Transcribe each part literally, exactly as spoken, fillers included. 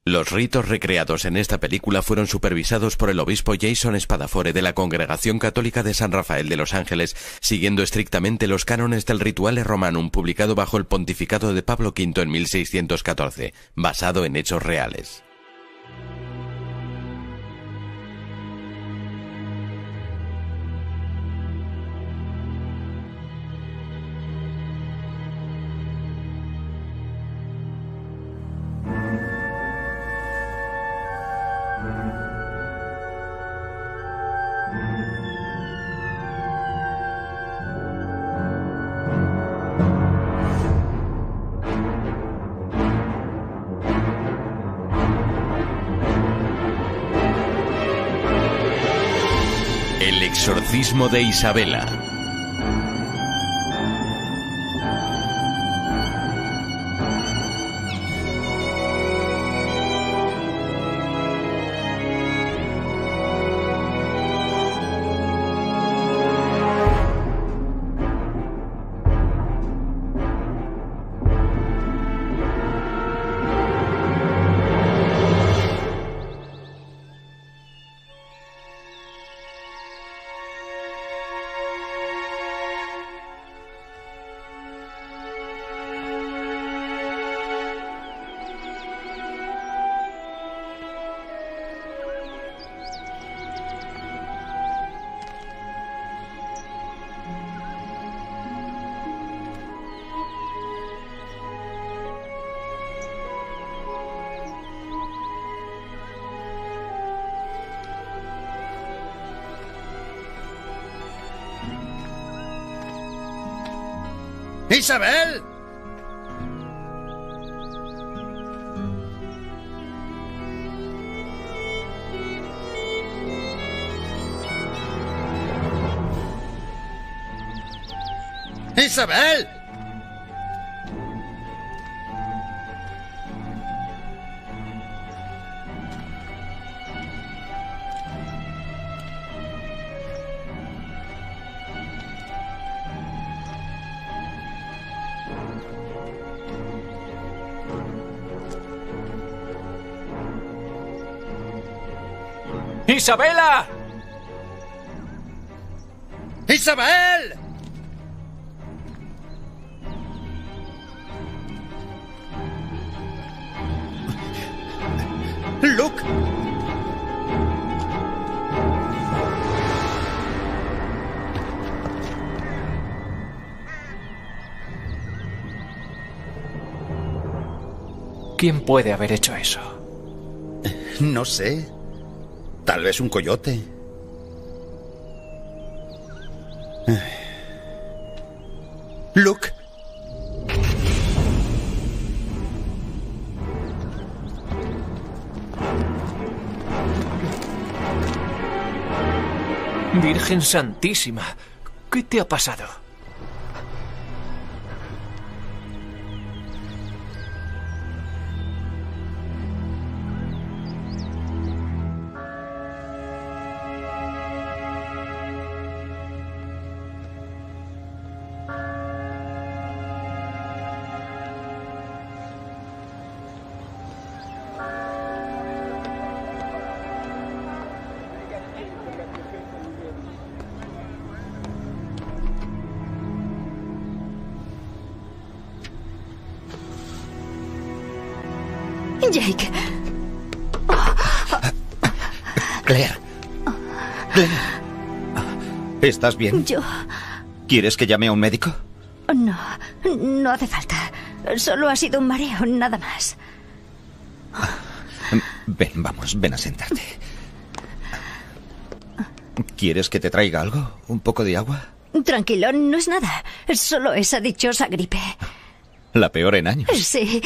Los ritos recreados en esta película fueron supervisados por el obispo Jason Spadafore de la Congregación Católica de San Rafael de Los Ángeles, siguiendo estrictamente los cánones del Rituale Romanum, publicado bajo el pontificado de Pablo quinto en mil seiscientos catorce, basado en hechos reales. El exorcismo de Isabela. ¡Isabel! ¡Isabel! ¡Isabela! ¡Isabel! ¡Luke! ¿Quién puede haber hecho eso? No sé. Tal vez un coyote. Luke. Virgen Santísima, ¿qué te ha pasado? Jake. Claire. Claire. ¿Estás bien? Yo... ¿Quieres que llame a un médico? No, no hace falta. Solo ha sido un mareo, nada más. Ven, vamos, ven a sentarte. ¿Quieres que te traiga algo? ¿Un poco de agua? Tranquilo, no es nada. Es solo esa dichosa gripe. La peor en años. Sí.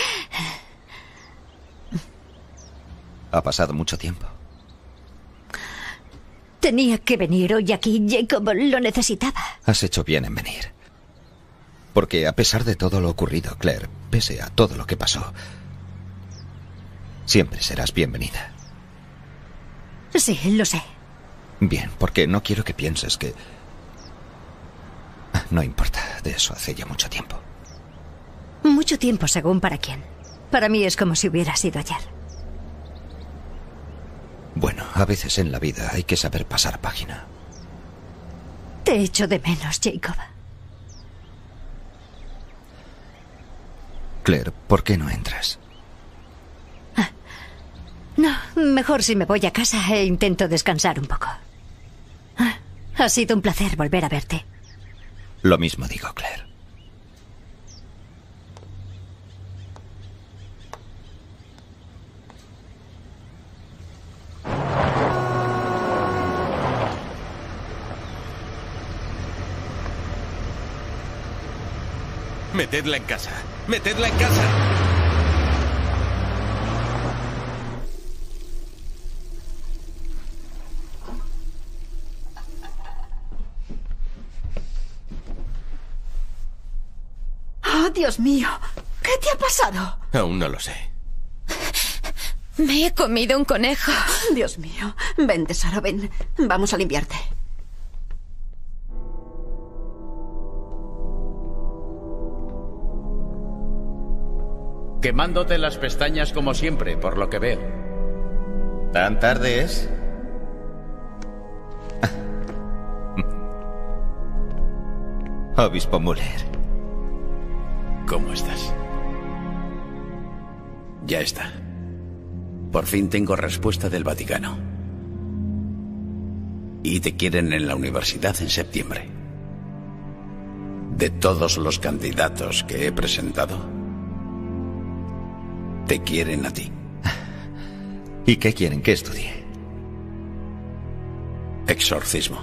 Ha pasado mucho tiempo. Tenía que venir hoy aquí. Jacob lo necesitaba. Has hecho bien en venir. Porque a pesar de todo lo ocurrido, Claire, pese a todo lo que pasó, siempre serás bienvenida. Sí, lo sé. Bien, porque no quiero que pienses que... No importa, de eso hace ya mucho tiempo. Mucho tiempo según para quién. Para mí es como si hubiera sido ayer. Bueno, a veces en la vida hay que saber pasar página. Te echo de menos, Jacob. Claire, ¿por qué no entras? Ah, no, mejor si me voy a casa e intento descansar un poco. Ah, ha sido un placer volver a verte. Lo mismo digo, Claire. Metedla en casa. Metedla en casa. Oh, Dios mío. ¿Qué te ha pasado? Aún no lo sé. Me he comido un conejo. Dios mío. Vente, Sara, ven. Vamos a limpiarte. Quemándote las pestañas como siempre, por lo que veo. ¿Tan tarde es? Obispo Muller. ¿Cómo estás? Ya está. Por fin tengo respuesta del Vaticano. Y te quieren en la universidad en septiembre. De todos los candidatos que he presentado, te quieren a ti. ¿Y qué quieren que estudie? Exorcismo.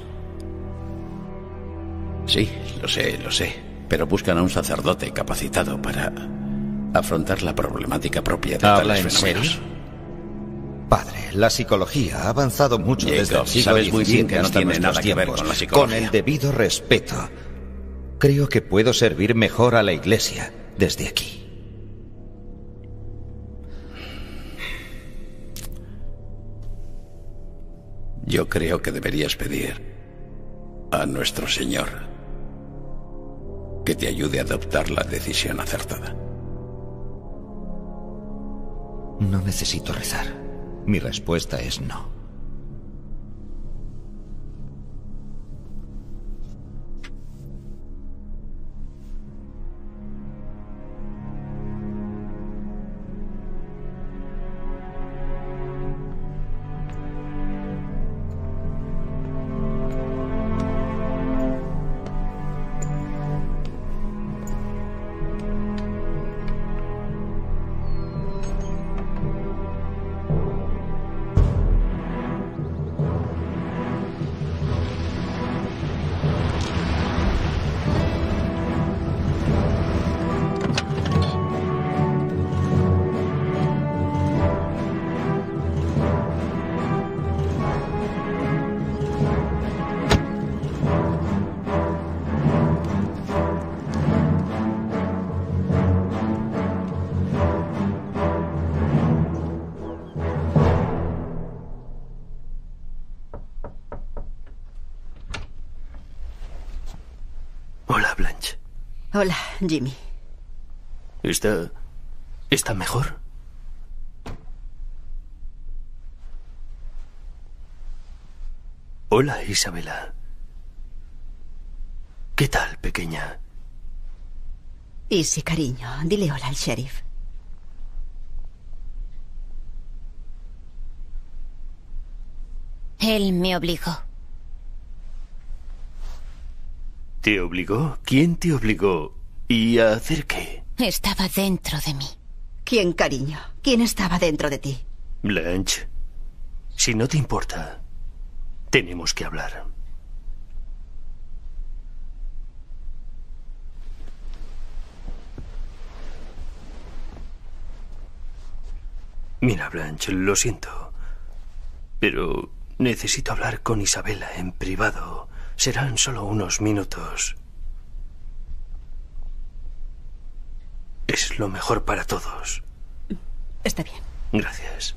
Sí, lo sé, lo sé. Pero buscan a un sacerdote capacitado para afrontar la problemática propia de ¿Habla tales en fenómenos. serio? Padre, la psicología ha avanzado mucho Jacob, desde el siglo sabes muy bien diecisiete que no hasta tiene nuestros nada que ver tiempos. con la psicología. Con el debido respeto, creo que puedo servir mejor a la Iglesia desde aquí. Yo creo que deberías pedir a nuestro Señor que te ayude a adoptar la decisión acertada. No necesito rezar. Mi respuesta es no. Hola, Blanche. Hola, Jimmy. ¿Está... está mejor? Hola, Isabela. ¿Qué tal, pequeña? Easy, cariño. Dile hola al sheriff. Él me obligó. ¿Te obligó? ¿Quién te obligó? ¿Y a hacer qué? Estaba dentro de mí. ¿Quién, cariño? ¿Quién estaba dentro de ti? Blanche, si no te importa, tenemos que hablar. Mira, Blanche, lo siento, pero necesito hablar con Isabela en privado. Serán solo unos minutos. Es lo mejor para todos. Está bien. Gracias.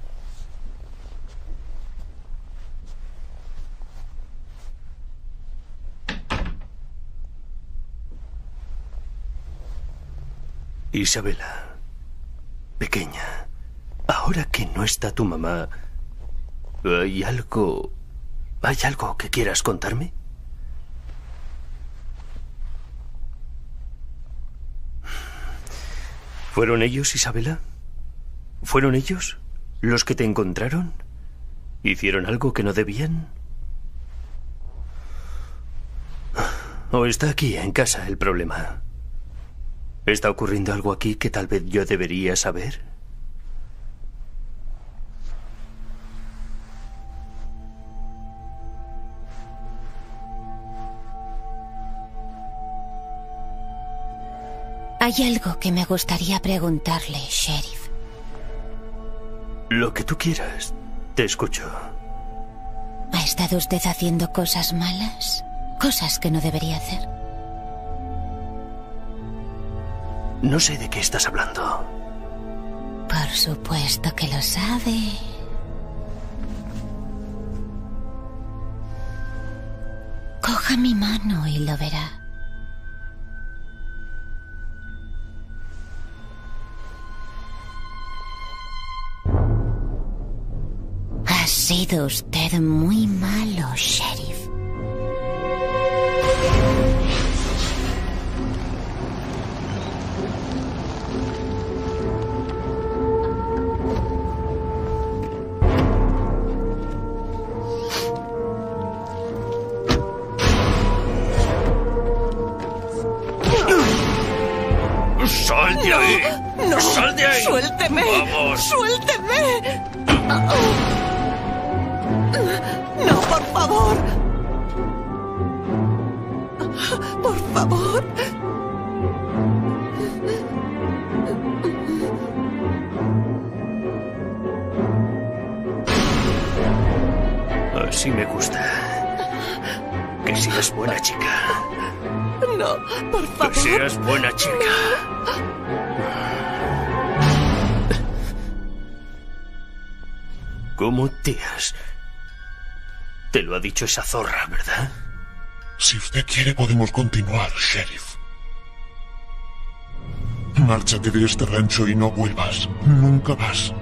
Isabela, pequeña, ahora que no está tu mamá, ¿Hay algo... ¿Hay algo que quieras contarme? ¿Fueron ellos, Isabela? ¿Fueron ellos los que te encontraron? ¿Hicieron algo que no debían? ¿O está aquí, en casa, el problema? ¿Está ocurriendo algo aquí que tal vez yo debería saber? Hay algo que me gustaría preguntarle, Sheriff. Lo que tú quieras. Te escucho. ¿Ha estado usted haciendo cosas malas? Cosas que no debería hacer. No sé de qué estás hablando. Por supuesto que lo sabe. Coja mi mano y lo verá. Ha sido usted muy malo, Sheriff. ¡Sal de ahí! ¡No! ¡Sal de ahí! ¡Suélteme! ¡Vamos! ¡Suélteme! ¡No, por favor! ¡Por favor! Así me gusta. Que seas buena chica. No, por favor. Que seas buena chica. ¿Cómo tías? Te lo ha dicho esa zorra, ¿verdad? Si usted quiere, podemos continuar, Sheriff. Márchate de este rancho y no vuelvas. Nunca más.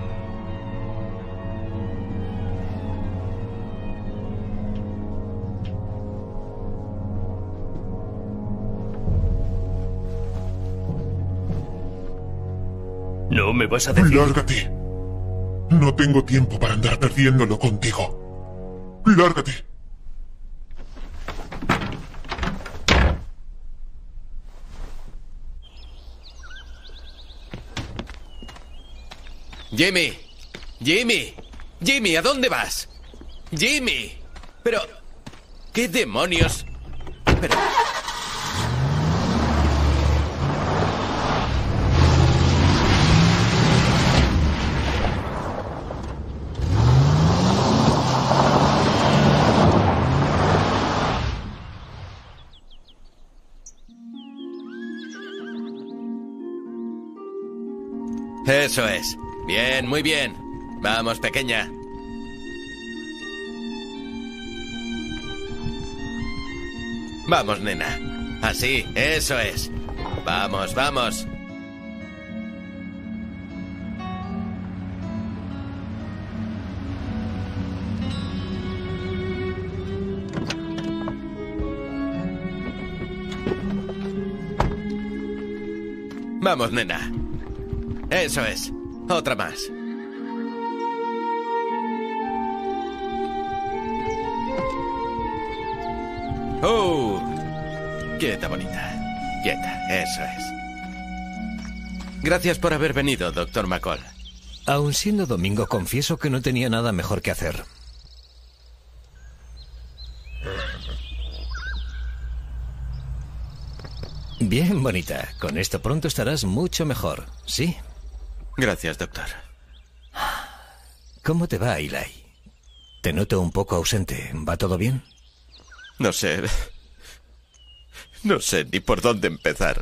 No me vas a decir... Lárgate. No tengo tiempo para andar perdiéndolo contigo. Lárgate. Jimmy. Jimmy. Jimmy, ¿a dónde vas? Jimmy. Pero... ¿qué demonios? Pero... Eso es. Bien, muy bien. Vamos, pequeña. Vamos, nena. Así, eso es. Vamos, vamos. Vamos, nena. Eso es. Otra más. ¡Oh! Quieta, bonita. Quieta, eso es. Gracias por haber venido, doctor McCall. Aun siendo domingo, confieso que no tenía nada mejor que hacer. Bien, bonita. Con esto pronto estarás mucho mejor, ¿sí? Gracias, doctor. ¿Cómo te va, Eli? Te noto un poco ausente. ¿Va todo bien? No sé. No sé ni por dónde empezar.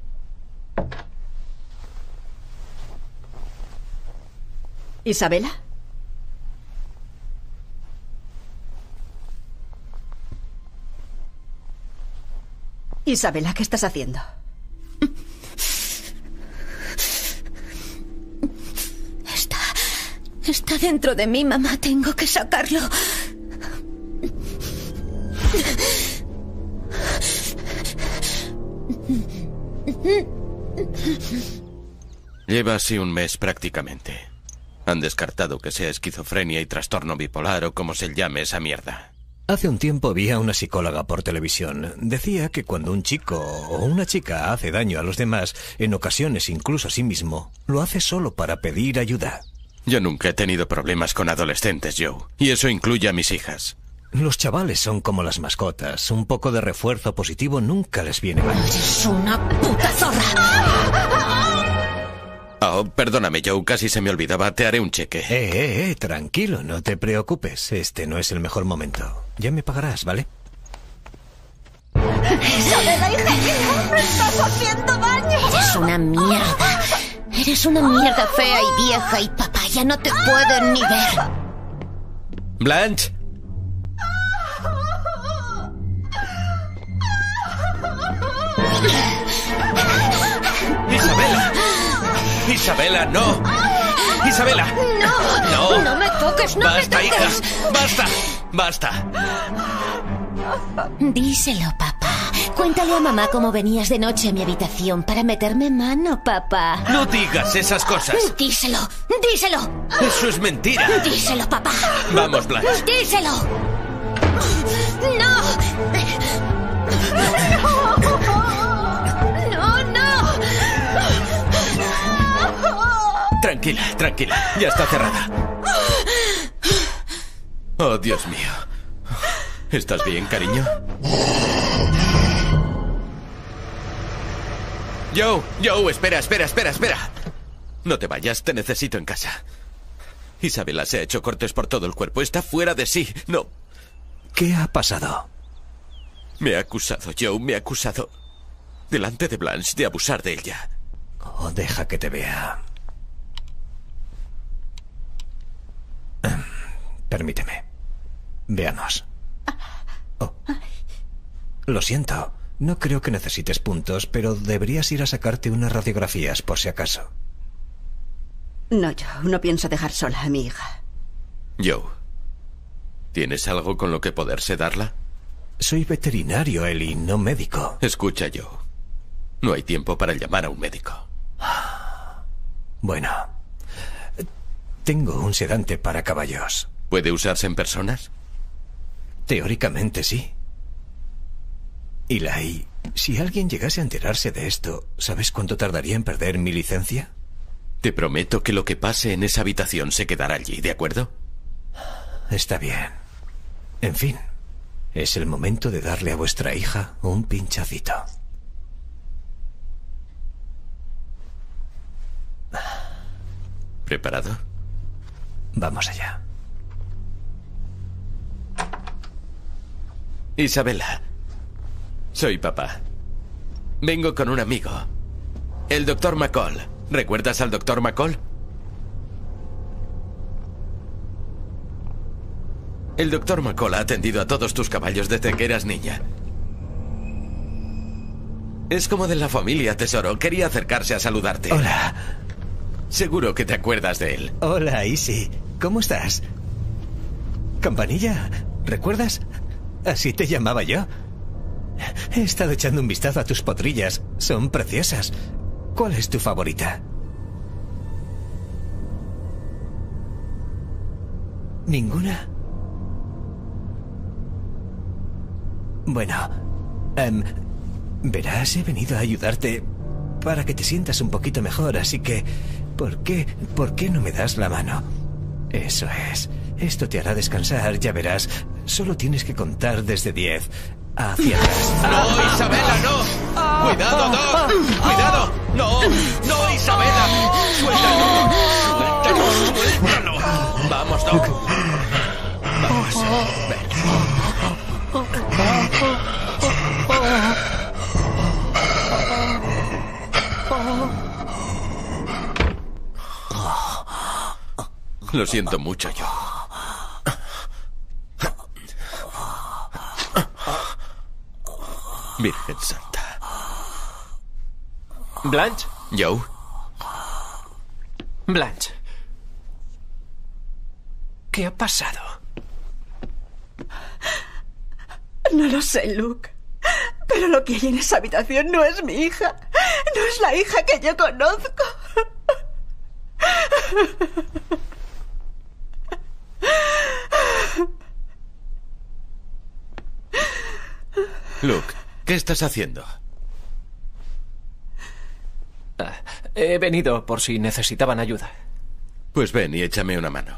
¿Isabela? Isabela, ¿qué estás haciendo? Está dentro de mí, mamá. Tengo que sacarlo. Lleva así un mes prácticamente. Han descartado que sea esquizofrenia y trastorno bipolar o como se llame esa mierda. Hace un tiempo vi a una psicóloga por televisión. Decía que cuando un chico o una chica hace daño a los demás, en ocasiones incluso a sí mismo, lo hace solo para pedir ayuda. Yo nunca he tenido problemas con adolescentes, Joe. Y eso incluye a mis hijas. Los chavales son como las mascotas. Un poco de refuerzo positivo nunca les viene mal. ¡Eres una puta zorra! Oh, perdóname, Joe. Casi se me olvidaba. Te haré un cheque. Eh, eh, eh. Tranquilo, no te preocupes. Este no es el mejor momento. Ya me pagarás, ¿vale? ¡Isabela, hija! ¡Me estás haciendo daño! Eres una mierda. Eres una mierda fea y vieja y papá ya no te pueden ni ver. Blanche. Isabela. Isabela, no. Isabela. No. No. No me toques, no Basta, me toques. hija. Basta. Basta. Díselo, papá. Cuéntale a mamá cómo venías de noche a mi habitación para meterme mano, papá. No digas esas cosas. Díselo, díselo. Eso es mentira. Díselo, papá. Vamos, Blanche. Díselo. No. No, no. Tranquila, tranquila. Ya está cerrada. Oh, Dios mío. ¿Estás bien, cariño? Joe, Joe, espera, espera, espera, espera. No te vayas, te necesito en casa. Isabela se ha hecho cortes por todo el cuerpo. Está fuera de sí. No. ¿Qué ha pasado? Me ha acusado, Joe, me ha acusado. Delante de Blanche de abusar de ella. Oh, deja que te vea. Permíteme. Veamos. Oh. Lo siento. No creo que necesites puntos, pero deberías ir a sacarte unas radiografías por si acaso. No, yo no pienso dejar sola a mi hija. Joe, ¿tienes algo con lo que poder sedarla? Soy veterinario, Ellie, no médico. Escucha, Joe. No hay tiempo para llamar a un médico. Bueno, tengo un sedante para caballos. ¿Puede usarse en personas? Teóricamente sí. Eli, si alguien llegase a enterarse de esto, ¿sabes cuánto tardaría en perder mi licencia? Te prometo que lo que pase en esa habitación se quedará allí, ¿de acuerdo? Está bien. En fin, es el momento de darle a vuestra hija un pinchacito. ¿Preparado? Vamos allá. Isabela, soy papá. Vengo con un amigo, el doctor McCall. ¿Recuerdas al doctor McCall? El doctor McCall ha atendido a todos tus caballos desde que eras niña. Es como de la familia, tesoro. Quería acercarse a saludarte. Hola. Seguro que te acuerdas de él. Hola, Isi. ¿Cómo estás? Campanilla, ¿recuerdas? Así te llamaba yo. He estado echando un vistazo a tus potrillas. Son preciosas. ¿Cuál es tu favorita? ¿Ninguna? Bueno, um, verás, he venido a ayudarte para que te sientas un poquito mejor, así que... ¿Por qué? ¿Por qué no me das la mano? Eso es. Esto te hará descansar, ya verás. Solo tienes que contar desde diez hacia atrás. ¡No, Isabela, no! ¡Cuidado, Doc! ¡Cuidado! ¡No! ¡No, Isabela! ¡Suéltalo! ¡Suéltalo! ¡Suéltalo! ¡Vamos, Doc! ¡Vamos! Ven. Lo siento mucho, yo. Virgen Santa. ¿Blanche? ¿Joe? Blanche. ¿Qué ha pasado? No lo sé, Luke. Pero lo que hay en esa habitación no es mi hija. No es la hija que yo conozco. Luke, ¿qué estás haciendo? Ah, he venido por si necesitaban ayuda. Pues ven y échame una mano.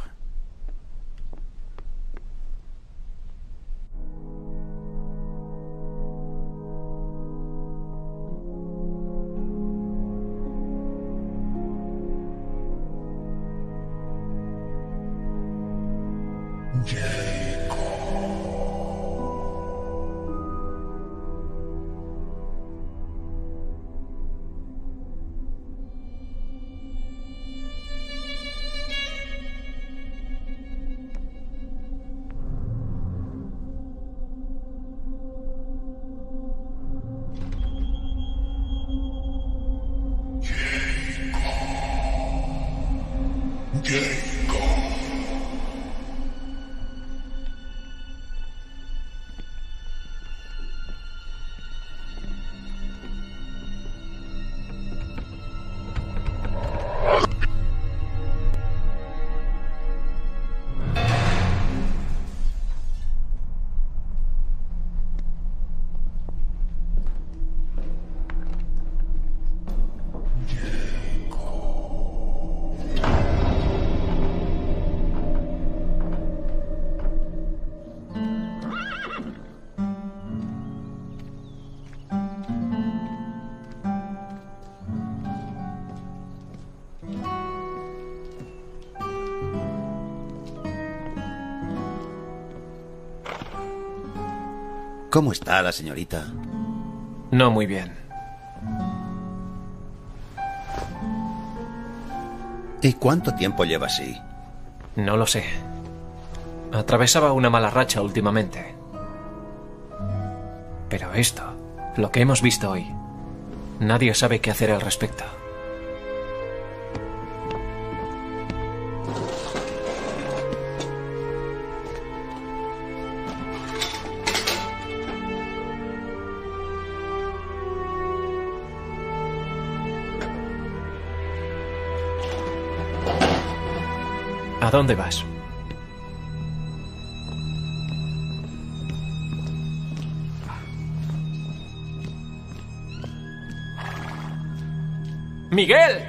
¿Cómo está la señorita? No muy bien. ¿Y cuánto tiempo lleva así? No lo sé. Atravesaba una mala racha últimamente. Pero esto, lo que hemos visto hoy, nadie sabe qué hacer al respecto. ¿A dónde vas? ¡Miguel!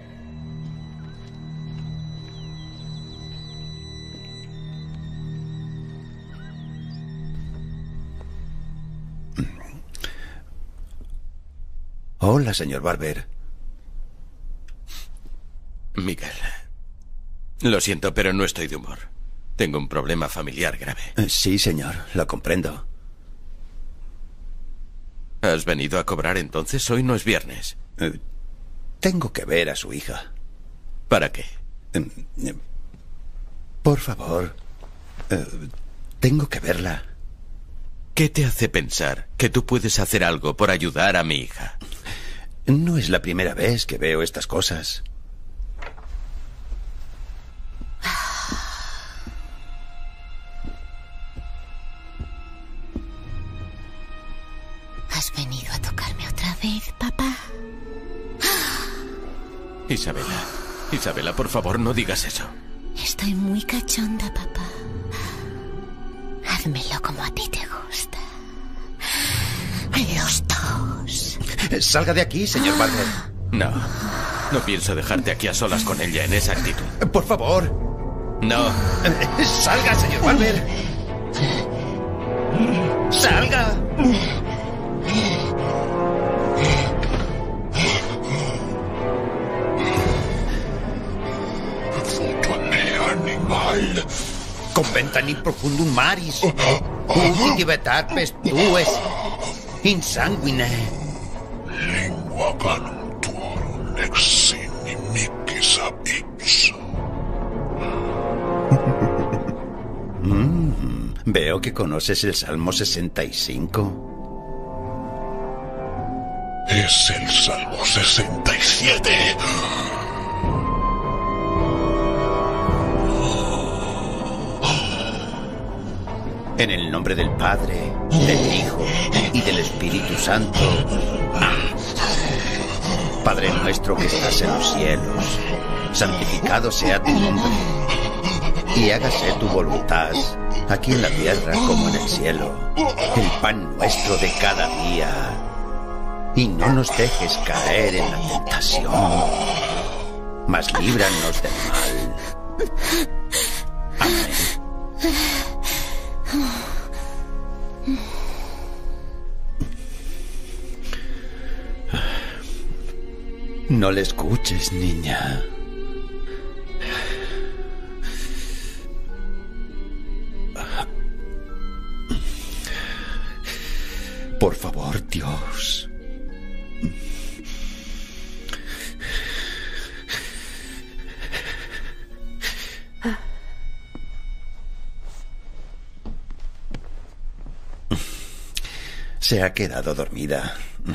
Hola, señor Barber. Miguel. Lo siento, pero no estoy de humor. Tengo un problema familiar grave. Sí, señor, lo comprendo. ¿Has venido a cobrar entonces? Hoy no es viernes. Eh, tengo que ver a su hija. ¿Para qué? Eh, eh, por favor. Eh, tengo que verla. ¿Qué te hace pensar que tú puedes hacer algo por ayudar a mi hija? No es la primera vez que veo estas cosas. ¿Has venido a tocarme otra vez, papá? Isabela, Isabela, por favor, no digas eso. Estoy muy cachonda, papá. Házmelo como a ti te gusta. Los dos. Salga de aquí, señor Barber. No, no pienso dejarte aquí a solas con ella en esa actitud. Por favor. No. Salga, señor Barber. Salga. Animal. Conventani profundum maris. Uti vetarpes tues. Insanguine. Lingua canum tuorum ex inimicis ab ipso. Mm, veo que conoces el Salmo sesenta y cinco. Es el Salmo sesenta y siete. En el nombre del Padre, del Hijo y del Espíritu Santo. Padre nuestro que estás en los cielos, santificado sea tu nombre. Y hágase tu voluntad, aquí en la tierra como en el cielo. El pan nuestro de cada día. Y no nos dejes caer en la tentación, mas líbranos del mal. Amén. No le escuches, niña. Por favor, Dios. Se ha quedado dormida.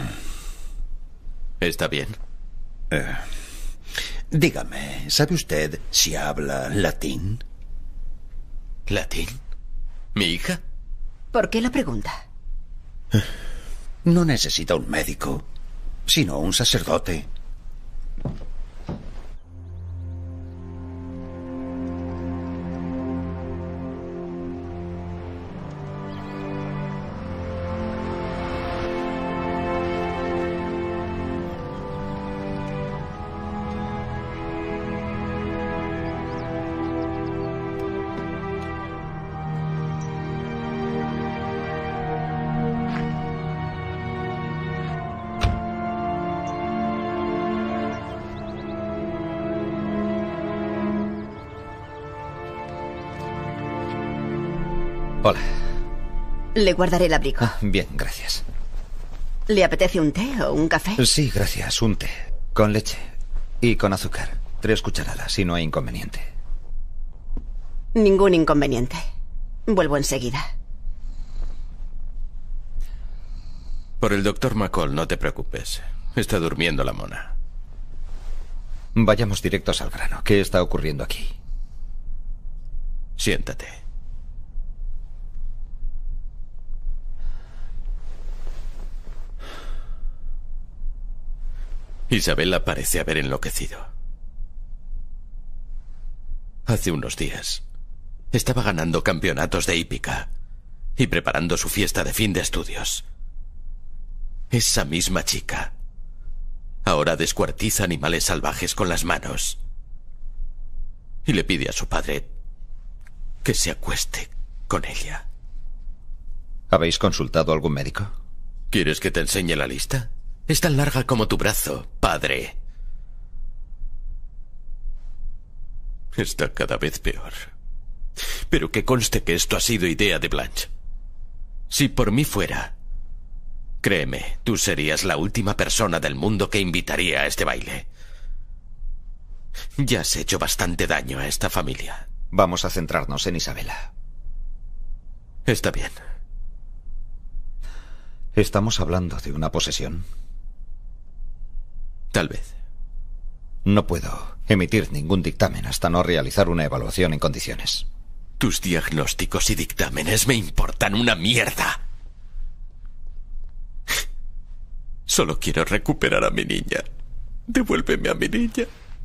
¿Está bien? Eh, dígame, ¿sabe usted si habla latín? ¿Latín? ¿Mi hija? ¿Por qué la pregunta? No necesita un médico, sino un sacerdote. Hola. Le guardaré el abrigo. Ah, bien, gracias. ¿Le apetece un té o un café? Sí, gracias. Un té. Con leche. Y con azúcar. Tres cucharadas, si no hay inconveniente. Ningún inconveniente. Vuelvo enseguida. Por el doctor McCall, no te preocupes. Está durmiendo la mona. Vayamos directos al grano. ¿Qué está ocurriendo aquí? Siéntate. Isabella parece haber enloquecido. Hace unos días estaba ganando campeonatos de hípica y preparando su fiesta de fin de estudios. Esa misma chica ahora descuartiza animales salvajes con las manos y le pide a su padre que se acueste con ella. ¿Habéis consultado a algún médico? ¿Quieres que te enseñe la lista? Es tan larga como tu brazo, padre. Está cada vez peor. Pero que conste que esto ha sido idea de Blanche. Si por mí fuera, créeme, tú serías la última persona del mundo que invitaría a este baile. Ya has hecho bastante daño a esta familia. Vamos a centrarnos en Isabella. Está bien. ¿Estamos hablando de una posesión? Tal vez. No puedo emitir ningún dictamen hasta no realizar una evaluación en condiciones. Tus diagnósticos y dictámenes me importan una mierda. Solo quiero recuperar a mi niña. Devuélveme a mi niña.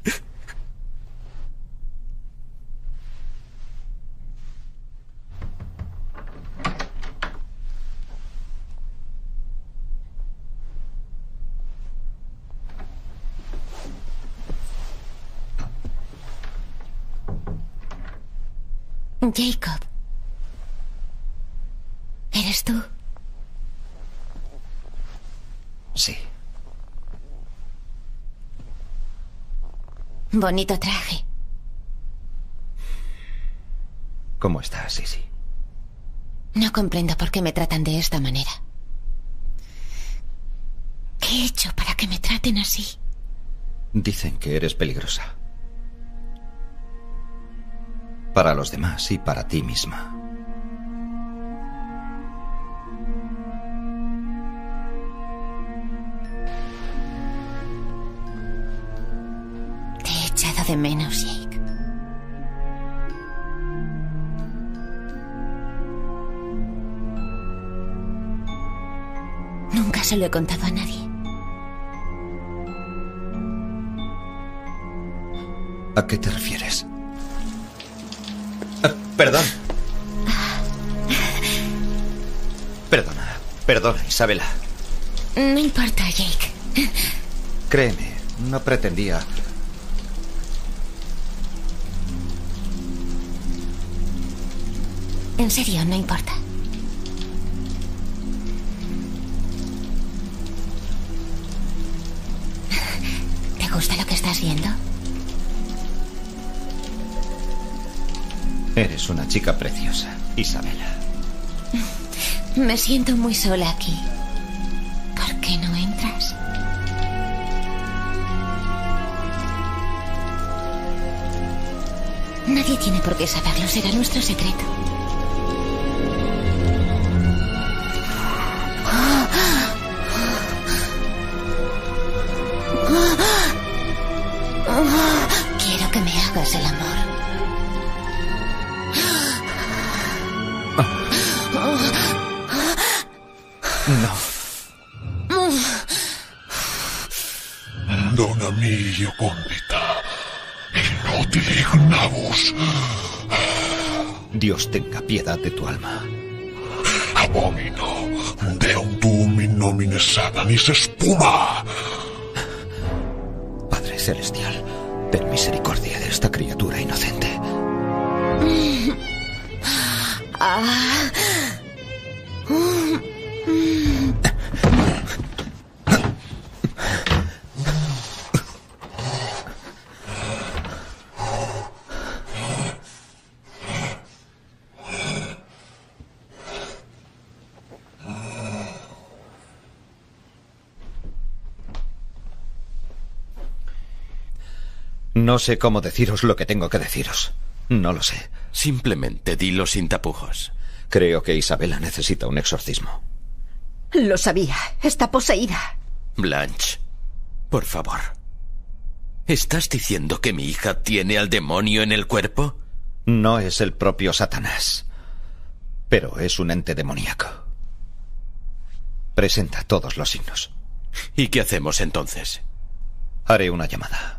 Jacob. ¿Eres tú? Sí. Bonito traje. ¿Cómo estás, Sissy? No comprendo por qué me tratan de esta manera. ¿Qué he hecho para que me traten así? Dicen que eres peligrosa. Para los demás y para ti misma. Te he echado de menos, Jake. se lo he contado a nadie. ¿A qué te refieres? Ah, perdón. Perdona, perdona, Isabela. No importa, Jake. Créeme, no pretendía... En serio, no importa. ¿Te gusta lo que estás viendo? Eres una chica preciosa, Isabela. Me siento muy sola aquí. ¿Por qué no entras? Nadie tiene por qué saberlo, será nuestro secreto. Quiero que me hagas el amor. No. Dona mio condita, inutili ignavus. Dios tenga piedad de tu alma. Abomino, deum tuum in nomine Satanis espuma. Padre Celestial, ten misericordia de esta criatura inocente. Ah. No sé cómo deciros lo que tengo que deciros. No lo sé. Simplemente dilo sin tapujos. Creo que Isabela necesita un exorcismo. Lo sabía. Está poseída. Blanche, por favor. ¿Estás diciendo que mi hija tiene al demonio en el cuerpo? No es el propio Satanás, pero es un ente demoníaco. Presenta todos los signos. ¿Y qué hacemos entonces? Haré una llamada.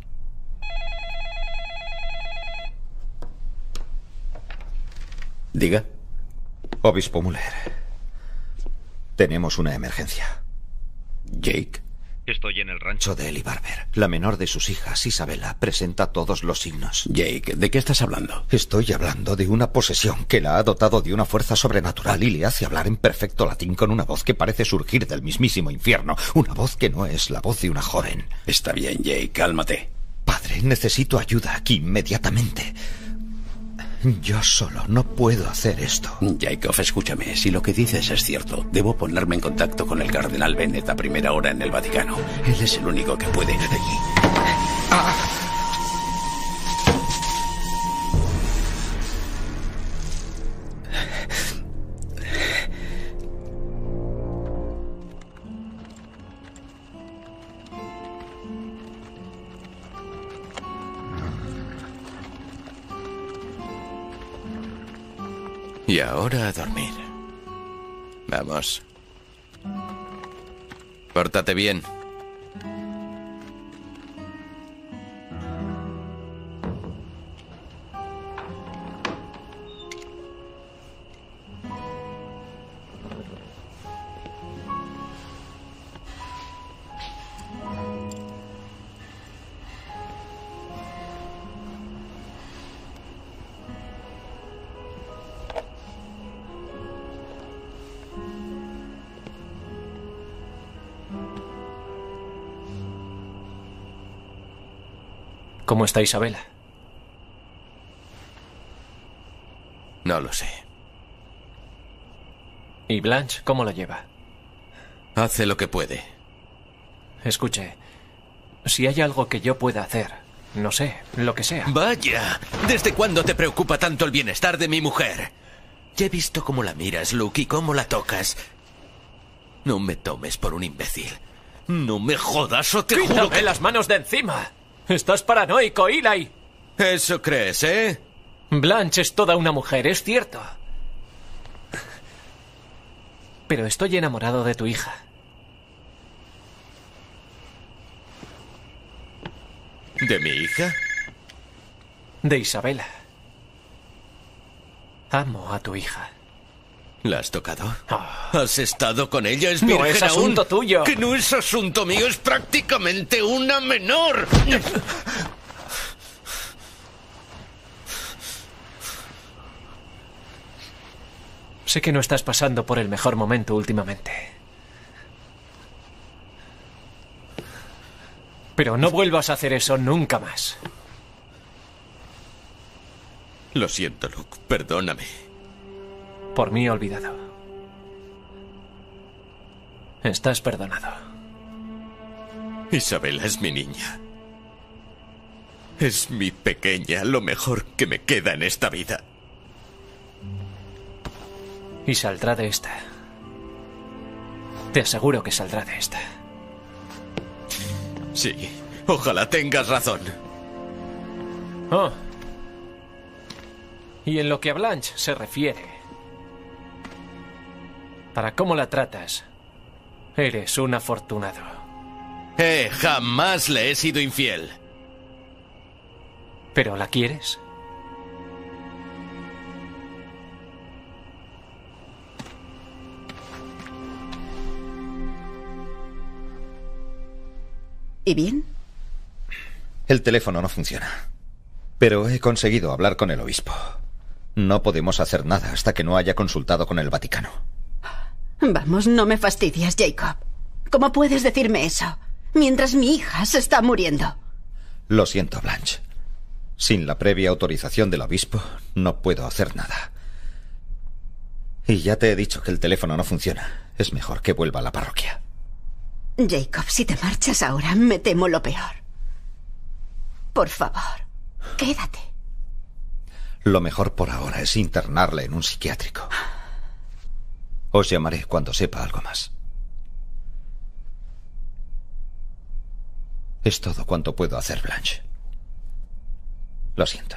Diga. Obispo Muller. Tenemos una emergencia. Jake. Estoy en el rancho de Eli Barber. La menor de sus hijas, Isabela, presenta todos los signos. Jake, ¿de qué estás hablando? Estoy hablando de una posesión que la ha dotado de una fuerza sobrenatural y le hace hablar en perfecto latín con una voz que parece surgir del mismísimo infierno. Una voz que no es la voz de una joven. Está bien, Jake, cálmate. Padre, necesito ayuda aquí inmediatamente. Yo solo no puedo hacer esto. Jacob, escúchame. Si lo que dices es cierto, debo ponerme en contacto con el cardenal Bennett a primera hora en el Vaticano. Él es el único que puede allí. ¡Ah! Y ahora a dormir. Vamos. Pórtate bien. ¿Cómo está Isabela? No lo sé. ¿Y Blanche cómo lo lleva? Hace lo que puede. Escuche, si hay algo que yo pueda hacer, no sé, lo que sea. Vaya, ¿desde cuándo te preocupa tanto el bienestar de mi mujer? Ya he visto cómo la miras, Luke, y cómo la tocas. No me tomes por un imbécil. No me jodas o te juro ¡Quítame que... las manos de encima! ¡Estás paranoico, Eli! ¿Eso crees, eh? Blanche es toda una mujer, es cierto. Pero estoy enamorado de tu hija. ¿De mi hija? De Isabela. Amo a tu hija. ¿La has tocado? Oh. ¿Has estado con ella? ¿Es no virgen es asunto aún? tuyo. Que no es asunto mío, es prácticamente una menor. Sé que no estás pasando por el mejor momento últimamente. Pero no vuelvas a hacer eso nunca más. Lo siento, Luke. Perdóname. Por mí olvidado. Estás perdonado. Isabela es mi niña. Es mi pequeña, lo mejor que me queda en esta vida. Y saldrá de esta. Te aseguro que saldrá de esta. Sí, ojalá tengas razón. Oh. Y en lo que a Blanche se refiere, para cómo la tratas, eres un afortunado. Eh, jamás le he sido infiel. ¿Pero la quieres? ¿Y bien? El teléfono no funciona. Pero he conseguido hablar con el obispo. No podemos hacer nada hasta que no haya consultado con el Vaticano. Vamos, no me fastidias, Jacob. ¿Cómo puedes decirme eso? Mientras mi hija se está muriendo. Lo siento, Blanche. Sin la previa autorización del obispo, no puedo hacer nada. Y ya te he dicho que el teléfono no funciona. Es mejor que vuelva a la parroquia. Jacob, si te marchas ahora, me temo lo peor. Por favor, quédate. Lo mejor por ahora es internarle en un psiquiátrico. Os llamaré cuando sepa algo más. Es todo cuanto puedo hacer, Blanche. Lo siento.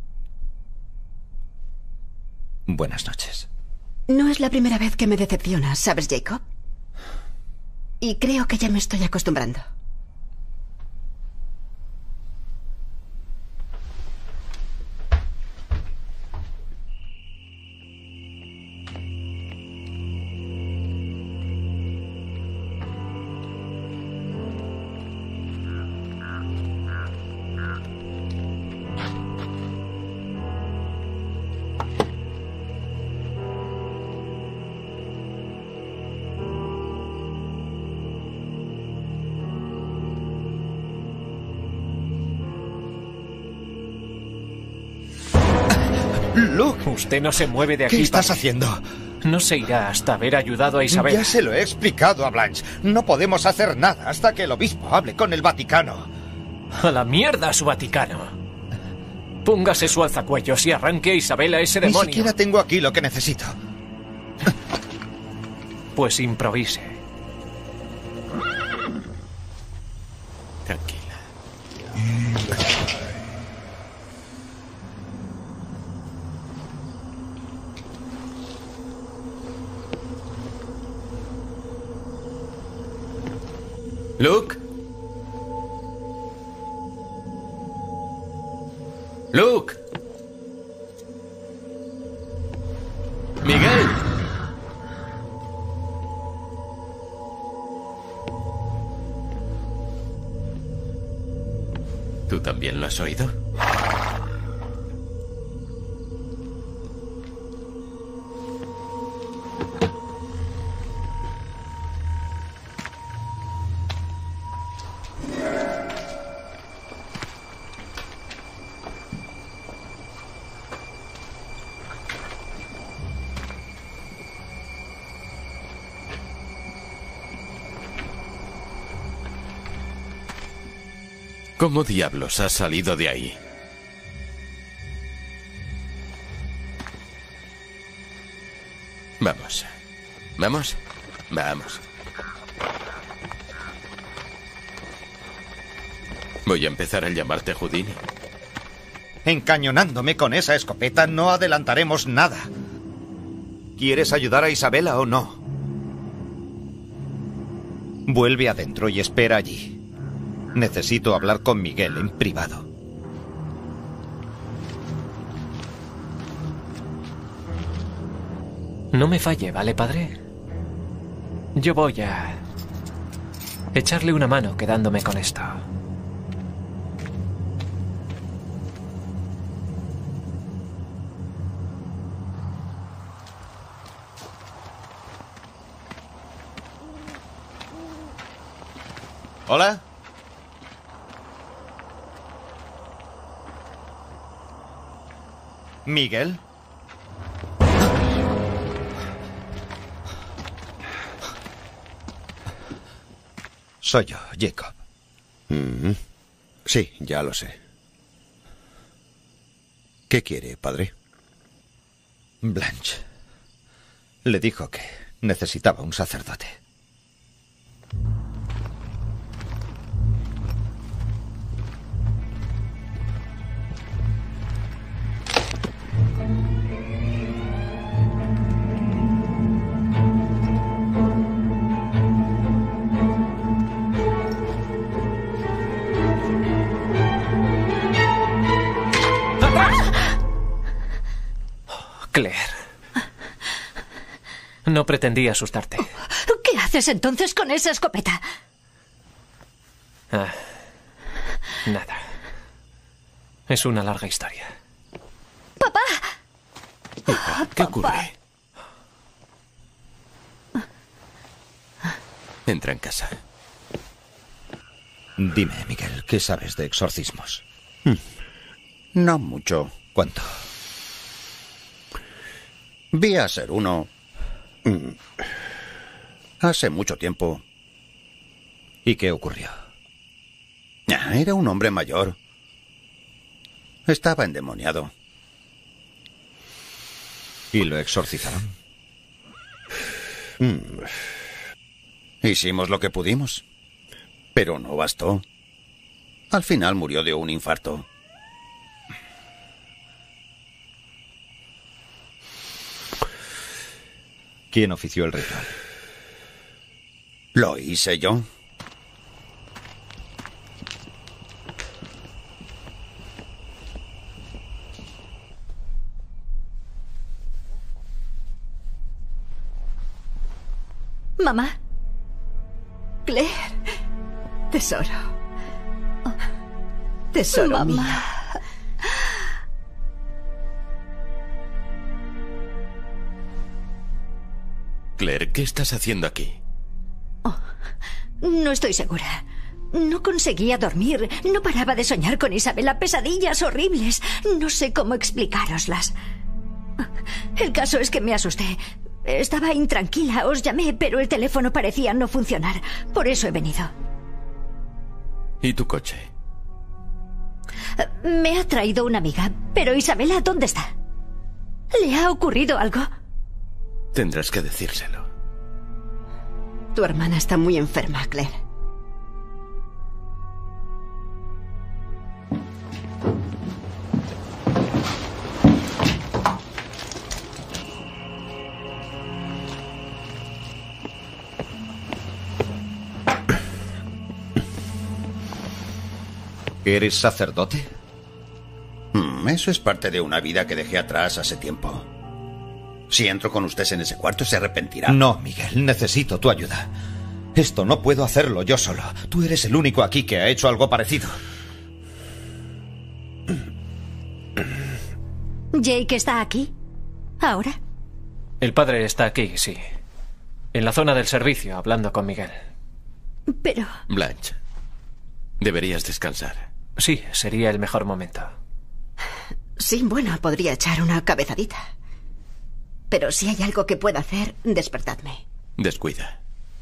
Buenas noches. No es la primera vez que me decepcionas, ¿sabes, Jacob? Y creo que ya me estoy acostumbrando. Luke, usted no se mueve de aquí. ¿Qué estás padre. haciendo? No se irá hasta haber ayudado a Isabel. Ya se lo he explicado a Blanche. No podemos hacer nada hasta que el obispo hable con el Vaticano. A la mierda su Vaticano. Póngase su alzacuellos y arranque a Isabel a ese demonio. Ni siquiera tengo aquí lo que necesito. Pues improvise. Tranquila. Luke. Luke. Miguel. ¿Tú también lo has oído? ¿Cómo diablos has salido de ahí? Vamos. ¿Vamos? Vamos. Voy a empezar a llamarte Houdini. Encañonándome con esa escopeta no adelantaremos nada. ¿Quieres ayudar a Isabela o no? Vuelve adentro y espera allí. Necesito hablar con Miguel en privado. No me falle, ¿vale, padre? Yo voy a echarle una mano quedándome con esto. ¿Hola? ¿Miguel? Soy yo, Jacob. Mm-hmm. Sí, ya lo sé. ¿Qué quiere, padre? Blanche le dijo que necesitaba un sacerdote. Claire. No pretendía asustarte. ¿Qué haces entonces con esa escopeta? Ah, nada. Es una larga historia. ¡Papá! Hija, ¿qué ocurre? Entra en casa. Dime, Miguel, ¿qué sabes de exorcismos? No mucho. ¿Cuánto? Vi a ser uno hace mucho tiempo. ¿Y qué ocurrió? Era un hombre mayor. Estaba endemoniado. ¿Y lo exorcizaron? Mm. Hicimos lo que pudimos, pero no bastó. Al final murió de un infarto. ¿Quién ofició el ritual? Lo hice yo. Mamá. Claire. Tesoro. Oh. Tesoro Mamá. mío. Claire, ¿qué estás haciendo aquí? Oh, no estoy segura. No conseguía dormir. No paraba de soñar con Isabela. Pesadillas horribles. No sé cómo explicároslas. El caso es que me asusté. Estaba intranquila. Os llamé, pero el teléfono parecía no funcionar. Por eso he venido. ¿Y tu coche? Me ha traído una amiga. Pero Isabela, ¿dónde está? ¿Le ha ocurrido algo? Tendrás que decírselo. Tu hermana está muy enferma, Claire. ¿Eres sacerdote? Mm, eso es parte de una vida que dejé atrás hace tiempo. Si entro con usted en ese cuarto, se arrepentirá. No, Miguel, necesito tu ayuda. Esto no puedo hacerlo yo solo. Tú eres el único aquí que ha hecho algo parecido. ¿Jake está aquí? ¿Ahora? El padre está aquí, sí. En la zona del servicio, hablando con Miguel. Pero... Blanche, deberías descansar. Sí, sería el mejor momento. Sí, bueno, podría echar una cabezadita. Pero si hay algo que pueda hacer, despertadme. Descuida.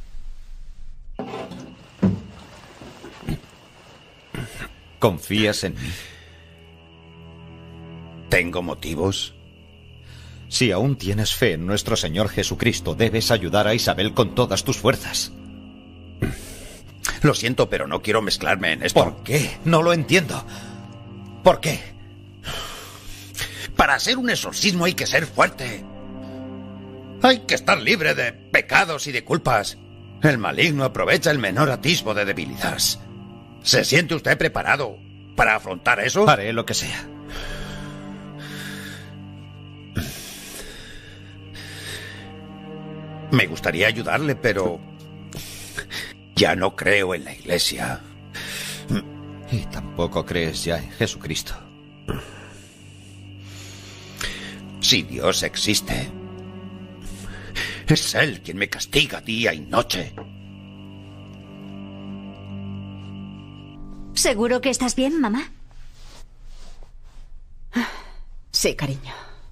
¿Confías en mí? ¿Tengo motivos? Si aún tienes fe en nuestro Señor Jesucristo, debes ayudar a Isabel con todas tus fuerzas. Lo siento, pero no quiero mezclarme en esto. ¿Por qué? No lo entiendo. ¿Por qué? Para hacer un exorcismo hay que ser fuerte. Hay que estar libre de pecados y de culpas. El maligno aprovecha el menor atisbo de debilidad. ¿Se siente usted preparado para afrontar eso? Haré lo que sea. Me gustaría ayudarle, pero ya no creo en la Iglesia. Y tampoco crees ya en Jesucristo. Si Dios existe, es Él quien me castiga día y noche. ¿Seguro que estás bien, mamá? Sí, cariño.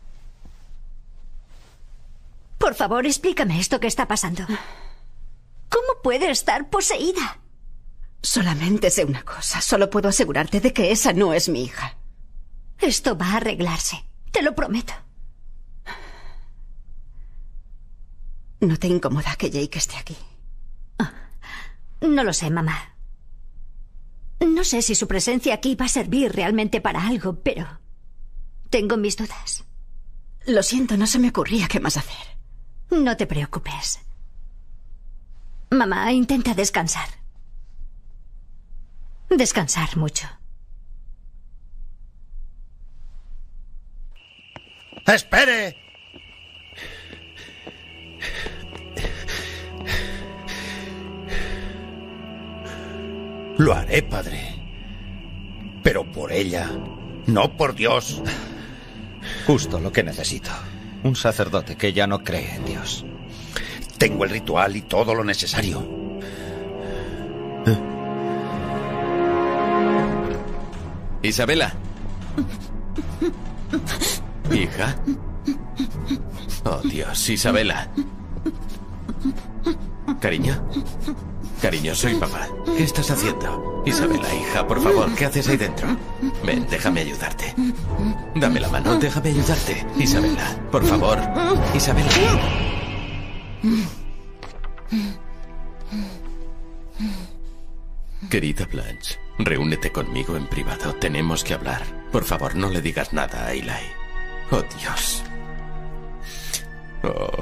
Por favor, explícame esto que está pasando. ¿Cómo puede estar poseída? Solamente sé una cosa. Solo puedo asegurarte de que esa no es mi hija. Esto va a arreglarse. Te lo prometo. ¿No te incomoda que Jake esté aquí? No lo sé, mamá. No sé si su presencia aquí va a servir realmente para algo, pero tengo mis dudas. Lo siento, no se me ocurría qué más hacer. No te preocupes. Mamá, intenta descansar. Descansar mucho. ¡Espere! Lo haré, padre. Pero por ella, no por Dios. Justo lo que necesito. Un sacerdote que ya no cree en Dios. Tengo el ritual y todo lo necesario. ¿Eh? Isabela. Hija. Oh, Dios, Isabela. Cariño. Cariño, soy papá. ¿Qué estás haciendo? Isabela, hija, por favor, ¿qué haces ahí dentro? Ven, déjame ayudarte. Dame la mano, déjame ayudarte. Isabela, por favor. Isabela. Querida Blanche, reúnete conmigo en privado. Tenemos que hablar. Por favor, no le digas nada a Eli. Oh, Dios. Oh.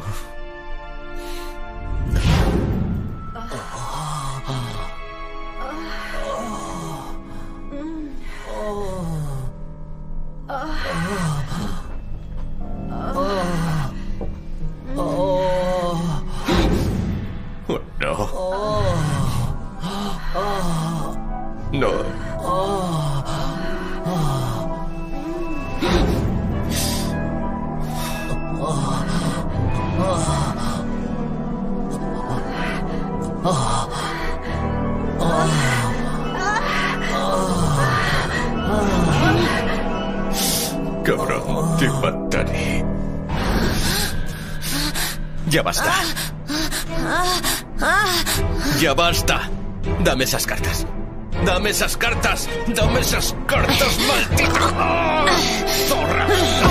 Oh, no. No. Cabrón, te mataré. Ya basta. Ya basta. Dame esas cartas. Dame esas cartas. Dame esas cartas, maldita. ¡Zorra!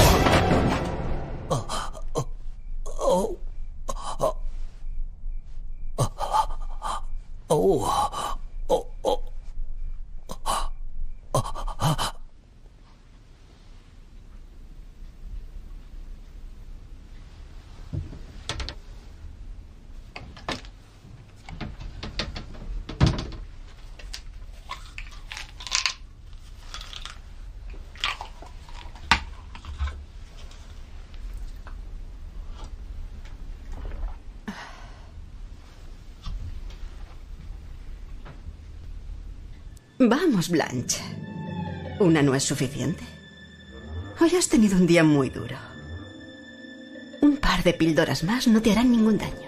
Vamos, Blanche. ¿Una no es suficiente? Hoy has tenido un día muy duro. Un par de píldoras más no te harán ningún daño.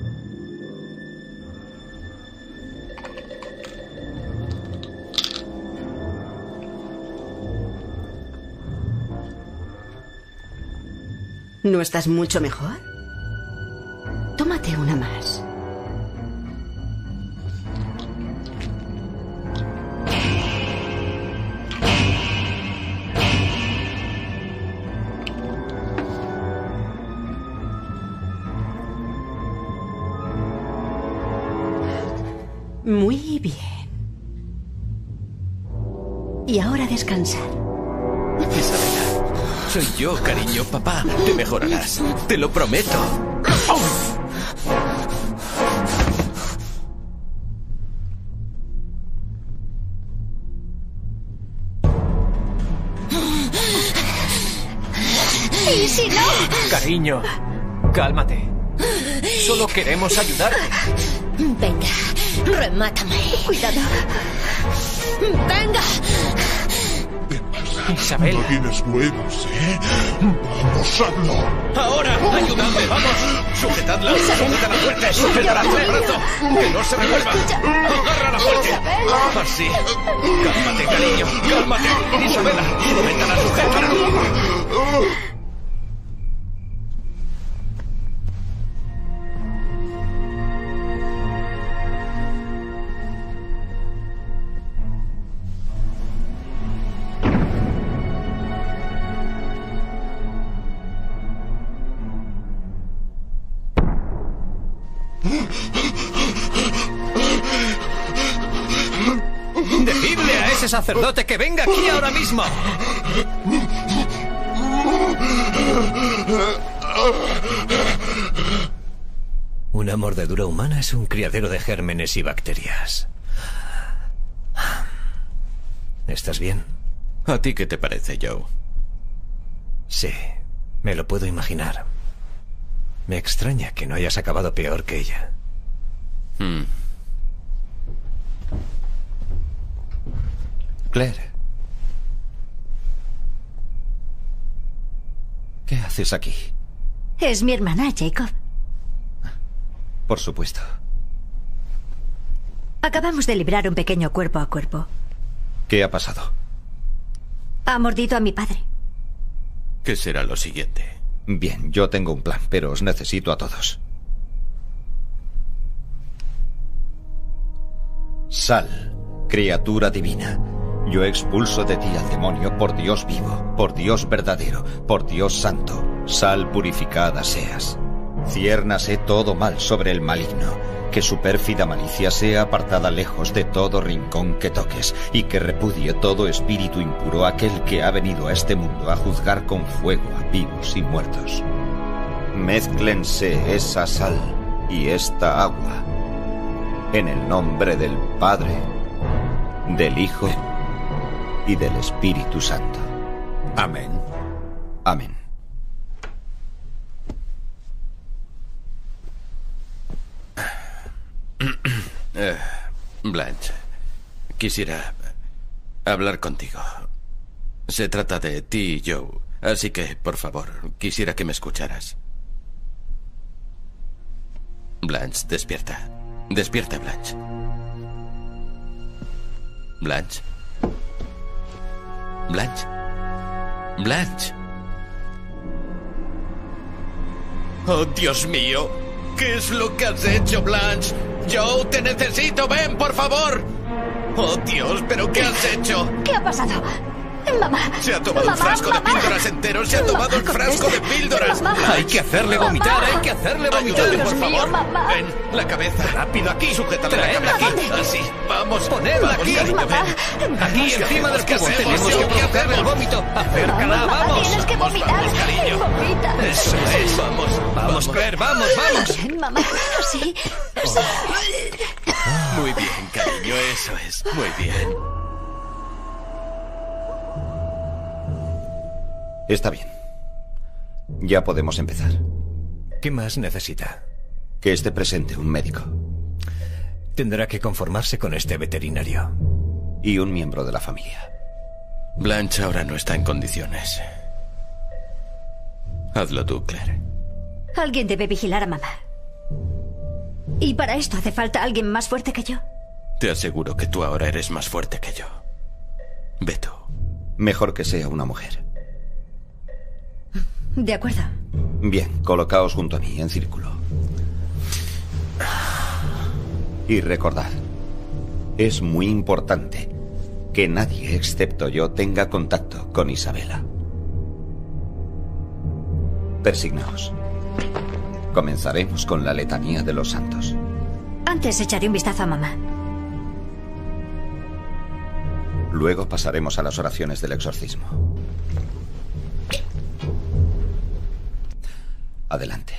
¿No estás mucho mejor? Tómate una más. Muy bien. Y ahora descansar. Isabela, soy yo, cariño, papá. Te mejorarás. Te lo prometo. ¿Y si no? Cariño, cálmate. Solo queremos ayudarte. Venga, remátame. Cuidado. Venga. Isabel. No tienes huevos, ¿eh? Vamos, hazlo. ¡Ahora! ¡Ayudadme! ¡Vamos! ¡Sujetadla! ¡Sujétala fuerte! ¡Sujétala con el brazo! ¡Que no se revuelva! ¡Agárrala fuerte! ¡Así! ¡Cálmate, cariño! ¡Cálmate! ¡Isabela! ¡Sujetala, sujétala! ¡Decidle a ese sacerdote que venga aquí ahora mismo! Una mordedura humana es un criadero de gérmenes y bacterias. ¿Estás bien? ¿A ti qué te parece, Joe? Sí, me lo puedo imaginar. Me extraña que no hayas acabado peor que ella. Hmm. Claire. ¿Qué haces aquí? Es mi hermana, Jacob. Por supuesto. Acabamos de librar un pequeño cuerpo a cuerpo. ¿Qué ha pasado? Ha mordido a mi padre. ¿Qué será lo siguiente? Bien, yo tengo un plan, pero os necesito a todos. Sal, criatura divina. Yo expulso de ti al demonio por Dios vivo, por Dios verdadero, por Dios santo. Sal purificada seas. Ciérnase todo mal sobre el maligno. Que su pérfida malicia sea apartada lejos de todo rincón que toques, y que repudie todo espíritu impuro aquel que ha venido a este mundo a juzgar con fuego a vivos y muertos. Mézclense esa sal y esta agua en el nombre del Padre, del Hijo y del Espíritu Santo. Amén. Amén. Eh, Blanche, quisiera hablar contigo. Se trata de ti y Joe, así que, por favor, quisiera que me escucharas. Blanche, despierta. Despierta, Blanche. Blanche. Blanche. Blanche. Oh, Dios mío. ¿Qué es lo que has hecho, Blanche? Joe, te necesito. Ven, por favor. Oh, Dios, ¿pero qué has hecho? ¿Qué ha pasado? Mamá. Se ha tomado mamá, un frasco mamá. de píldoras entero. Se ha tomado Mamá, el frasco de píldoras. Mamá. Hay que hacerle vomitar, hay que hacerle vomitar. Ayúdame, por Dios mío, favor. mamá. Ven, la cabeza. Rápido aquí. Sujétala la Traedla cabeza. aquí. Así. Vamos. Ponedla Vamos, aquí. cariño, Mamá. ven. Aquí ¿Qué encima del hacemos? ¿Qué cubo. hacemos? Tenemos ¿Qué que provocarle el hacemos? vómito. Acércala, Mamá, vamos. tienes que Vamos, vomitar. vamos, cariño. Vomita. Eso es. Vamos. Vamos, Claire, vamos, vamos. Bien, mamá. Sí. sí. Muy bien, cariño. Eso es. Muy bien. Está bien. Ya podemos empezar. ¿Qué más necesita? Que esté presente un médico. Tendrá que conformarse con este veterinario. Y un miembro de la familia. Blanche ahora no está en condiciones. Hazlo tú, Claire. Alguien debe vigilar a mamá. Y para esto hace falta alguien más fuerte que yo. Te aseguro que tú ahora eres más fuerte que yo. Ve tú. Mejor que sea una mujer. De acuerdo. Bien, colocaos junto a mí, en círculo. Y recordad, es muy importante que nadie excepto yo tenga contacto con Isabela. Persignaos. Comenzaremos con la letanía de los santos. Antes echaré un vistazo a mamá. Luego pasaremos a las oraciones del exorcismo. Adelante.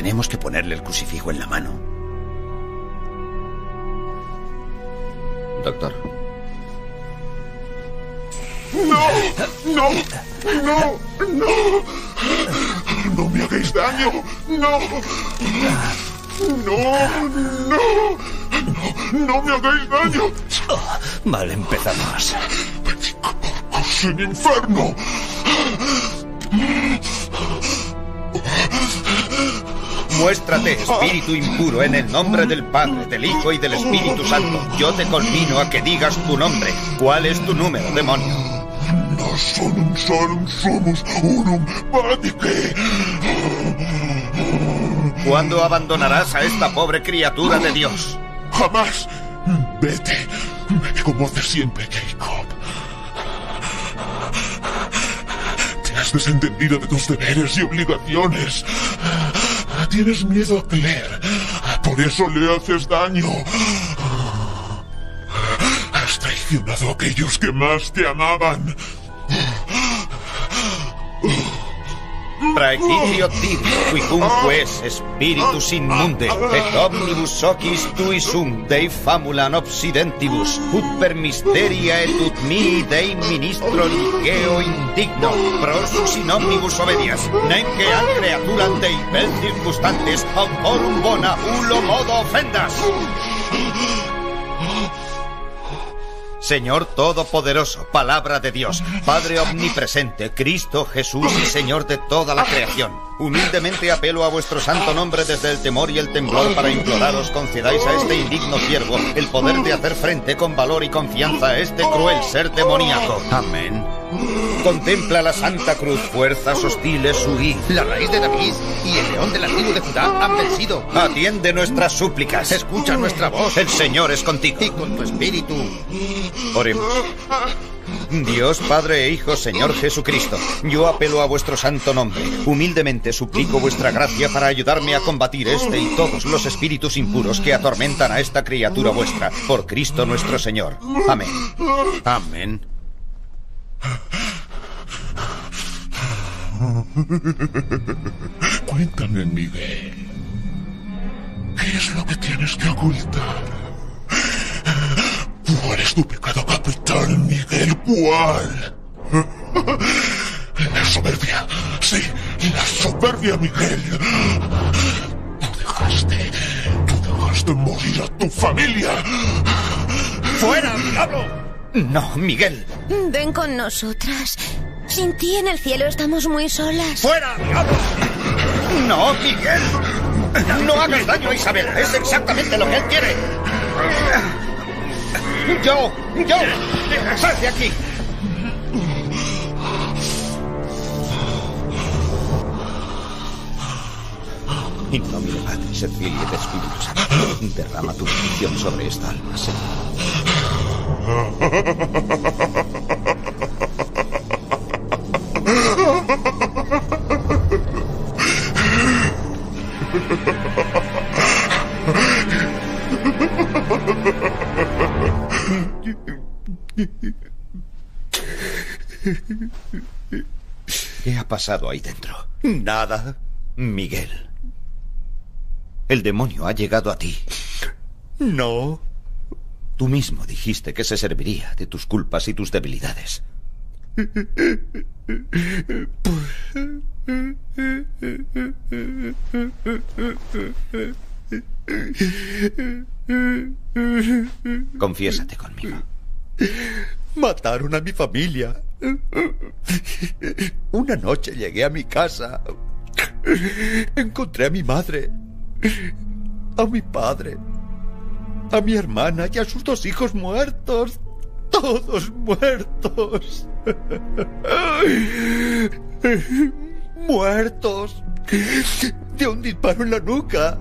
Tenemos que ponerle el crucifijo en la mano. Doctor. ¡No! ¡No! ¡No! ¡No! ¡No me hagáis daño! ¡No! ¡No! ¡No! ¡No, no me hagáis daño! Oh, vale, empezamos. ¡Es un infierno! Muéstrate, espíritu impuro, en el nombre del Padre, del Hijo y del Espíritu Santo. Yo te conmino a que digas tu nombre. ¿Cuál es tu número, demonio? No sonum sonum sumus unum vatice. ¿Cuándo abandonarás a esta pobre criatura de Dios? Jamás. Vete, vete como hace siempre, Jacob. Te has desentendido de tus deberes y obligaciones. Tienes miedo a Claire, por eso le haces daño. Has traicionado a aquellos que más te amaban. Praequitio tiris, quicunque es spiritus in munde, et omnibus socis tui sum, Dei famulan obsidentibus, ut per misteria et ut mihi Dei ministro ligeo indigno, prosus in omnibus obedias, nenque ad creaturam Dei vel circunstantes, aucorum bona, ulo modo ofendas. Señor Todopoderoso, Palabra de Dios, Padre Omnipresente, Cristo Jesús y Señor de toda la creación, humildemente apelo a vuestro santo nombre desde el temor y el temblor para imploraros concedáis a este indigno siervo el poder de hacer frente con valor y confianza a este cruel ser demoníaco. Amén. Contempla la Santa Cruz, fuerzas hostiles huid. La raíz de David y el león de la tribu de Judá han vencido. Atiende nuestras súplicas. Escucha nuestra voz. El Señor es contigo. Y con tu espíritu. Oremos. Dios, Padre e Hijo, Señor Jesucristo, yo apelo a vuestro santo nombre. Humildemente suplico vuestra gracia para ayudarme a combatir este y todos los espíritus impuros que atormentan a esta criatura vuestra. Por Cristo nuestro Señor. Amén. Amén. Cuéntame, Miguel. ¿Qué es lo que tienes que ocultar? ¿Cuál es tu pecado capital, Miguel? ¿Cuál? La soberbia. Sí, la soberbia, Miguel. Tú dejaste... Tú dejaste morir a tu familia. ¡Fuera, diablo! No, Miguel. Ven con nosotras. Sin ti en el cielo estamos muy solas. ¡Fuera, diablo! No, Miguel. No hagas daño a Isabel. Es exactamente lo que él quiere. ¡Yo! ¡Yo! ¡Sal de aquí! In nomine Patris et Filii et Spiritus Sancti, derrama tu bendición sobre esta alma, Señor. ¿Qué ha pasado ahí dentro? Nada. Miguel. El demonio ha llegado a ti. No. Tú mismo dijiste que se serviría de tus culpas y tus debilidades. Confiésate conmigo. Mataron a mi familia. Una noche llegué a mi casa. Encontré a mi madre, a mi padre, a mi hermana y a sus dos hijos muertos. Todos muertos. Muertos. De un disparo en la nuca.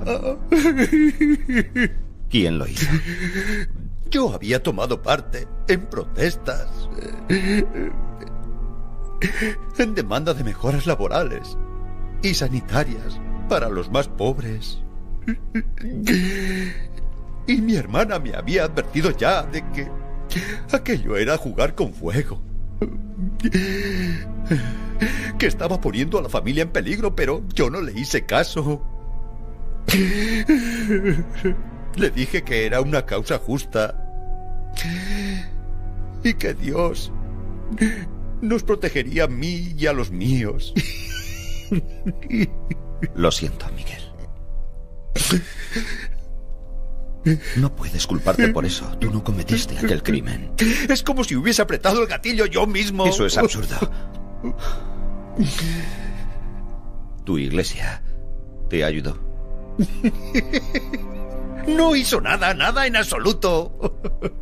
¿Quién lo hizo? Yo había tomado parte en protestas, en demanda de mejoras laborales y sanitarias para los más pobres. Y mi hermana me había advertido ya de que aquello era jugar con fuego, que estaba poniendo a la familia en peligro, pero yo no le hice caso. Le dije que era una causa justa y que Dios nos protegería a mí y a los míos. Lo siento, Miguel. No puedes culparte por eso. Tú no cometiste aquel crimen. Es como si hubiese apretado el gatillo yo mismo. Eso es absurdo. Tu iglesia te ayudó. No hizo nada, nada en absoluto.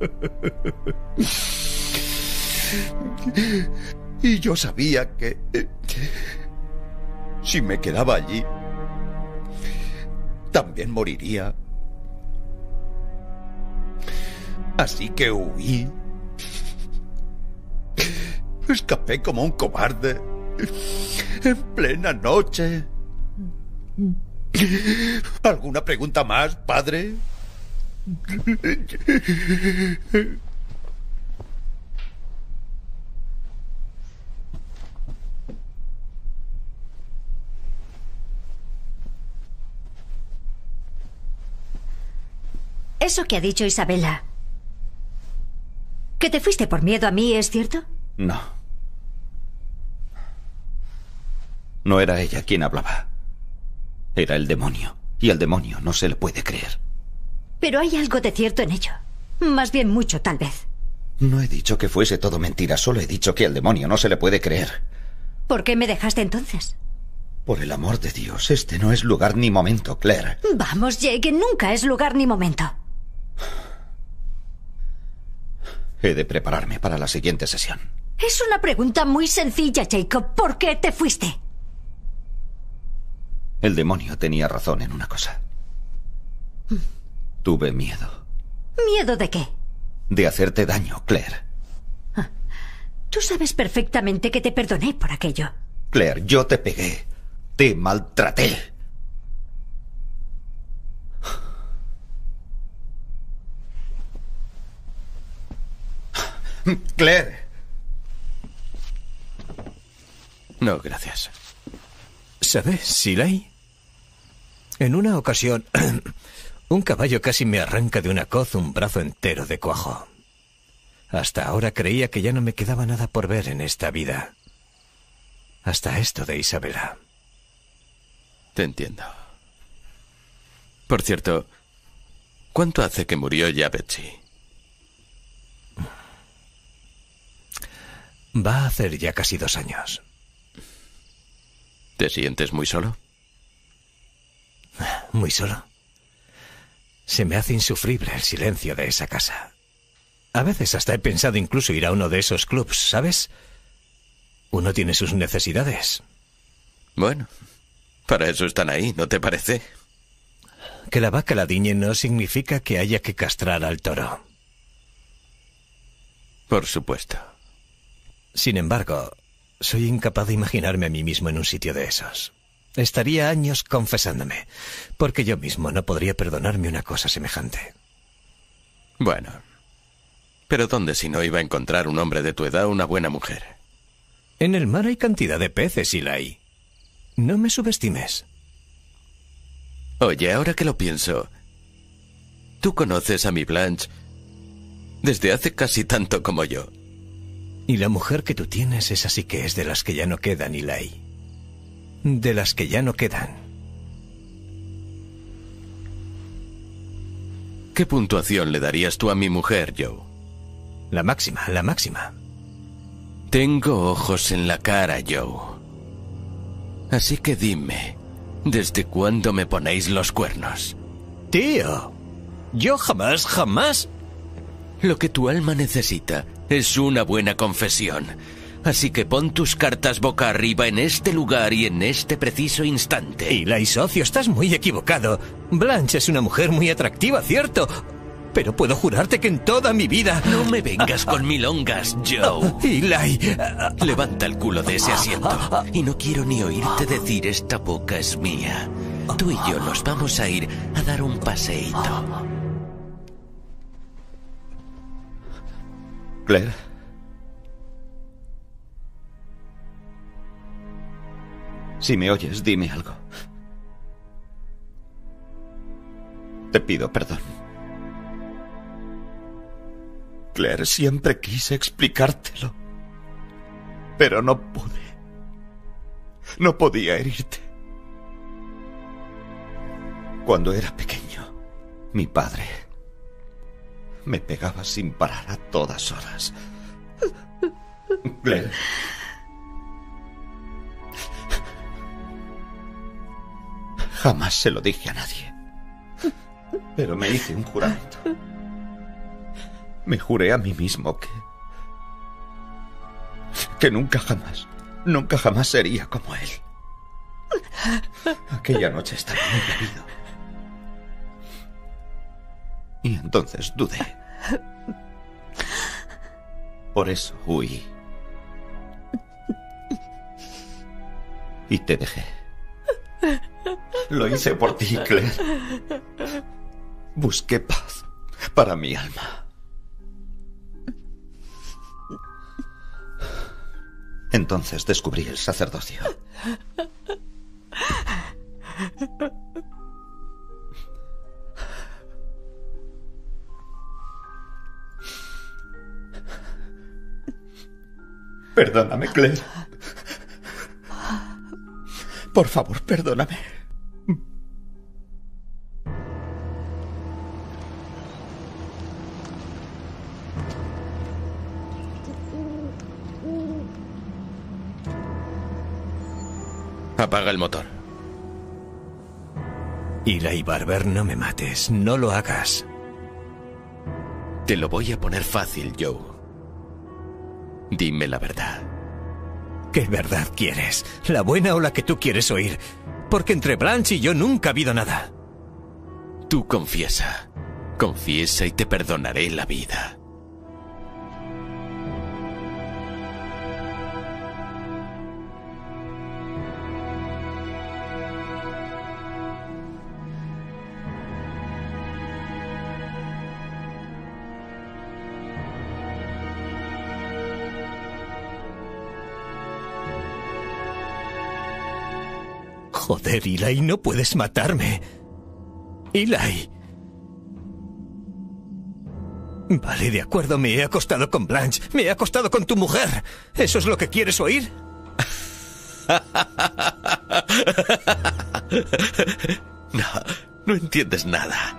Y yo sabía que si me quedaba allí, también moriría. Así que huí. Escapé como un cobarde. En plena noche. ¿Alguna pregunta más, padre? Eso que ha dicho Isabela, que te fuiste por miedo a mí, ¿es cierto? No. No era ella quien hablaba. Era el demonio. Y al demonio no se le puede creer. Pero hay algo de cierto en ello. Más bien mucho, tal vez. No he dicho que fuese todo mentira. Solo he dicho que al demonio no se le puede creer. ¿Por qué me dejaste entonces? Por el amor de Dios, este no es lugar ni momento, Claire. Vamos, Jake, nunca es lugar ni momento. He de prepararme para la siguiente sesión. Es una pregunta muy sencilla, Jacob. ¿Por qué te fuiste? El demonio tenía razón en una cosa. Tuve miedo. ¿Miedo de qué? De hacerte daño, Claire. Ah, tú sabes perfectamente que te perdoné por aquello. Claire, yo te pegué. Te maltraté. Claire. No, gracias. ¿Sabes, Silay? En una ocasión, un caballo casi me arranca de una coz un brazo entero de cuajo. Hasta ahora creía que ya no me quedaba nada por ver en esta vida. Hasta esto de Isabela. Te entiendo. Por cierto, ¿cuánto hace que murió ya Betsy? Va a hacer ya casi dos años. ¿Te sientes muy solo? Muy solo. Se me hace insufrible el silencio de esa casa. A veces hasta he pensado incluso ir a uno de esos clubs, ¿sabes? Uno tiene sus necesidades. Bueno, para eso están ahí, ¿no te parece? Que la vaca la diñe no significa que haya que castrar al toro. Por supuesto. Sin embargo, soy incapaz de imaginarme a mí mismo en un sitio de esos. Estaría años confesándome, porque yo mismo no podría perdonarme una cosa semejante. Bueno, pero ¿dónde si no iba a encontrar un hombre de tu edad una buena mujer? En el mar hay cantidad de peces, Eli. No me subestimes. Oye, ahora que lo pienso, tú conoces a mi Blanche desde hace casi tanto como yo. Y la mujer que tú tienes, esa sí que es de las que ya no quedan, Eli. De las que ya no quedan. ¿Qué puntuación le darías tú a mi mujer, Joe? La máxima, la máxima. Tengo ojos en la cara, Joe. Así que dime, ¿desde cuándo me ponéis los cuernos? Tío, yo jamás, jamás... Lo que tu alma necesita es una buena confesión. Así que pon tus cartas boca arriba en este lugar y en este preciso instante. Eli, socio, estás muy equivocado. Blanche es una mujer muy atractiva, ¿cierto? Pero puedo jurarte que en toda mi vida... No me vengas con milongas, Joe. Eli... Levanta el culo de ese asiento. Y no quiero ni oírte decir esta boca es mía. Tú y yo nos vamos a ir a dar un paseíto. Claire. Si me oyes, dime algo. pido perdón. Claire, siempre quise explicártelo, pero no pude. No podía herirte. Cuando era pequeño, mi padre me pegaba sin parar a todas horas. Claire. Jamás se lo dije a nadie. Pero me hice un juramento. Me juré a mí mismo que... que nunca jamás, nunca jamás sería como él. Aquella noche estaba muy bebido. Y entonces dudé. Por eso huí. Y te dejé. Lo hice por ti, Claire. Busqué paz para mi alma. Entonces descubrí el sacerdocio. Perdóname, Claire. Por favor, perdóname. Apaga el motor. Eli Barber, no me mates. No lo hagas. Te lo voy a poner fácil, Joe. Dime la verdad. ¿Qué verdad quieres? ¿La buena o la que tú quieres oír? Porque entre Blanche y yo nunca ha habido nada. Tú confiesa. Confiesa y te perdonaré la vida. Joder, Eli, no puedes matarme. Eli. Vale, de acuerdo, me he acostado con Blanche. Me he acostado con tu mujer. ¿Eso es lo que quieres oír? No, no entiendes nada.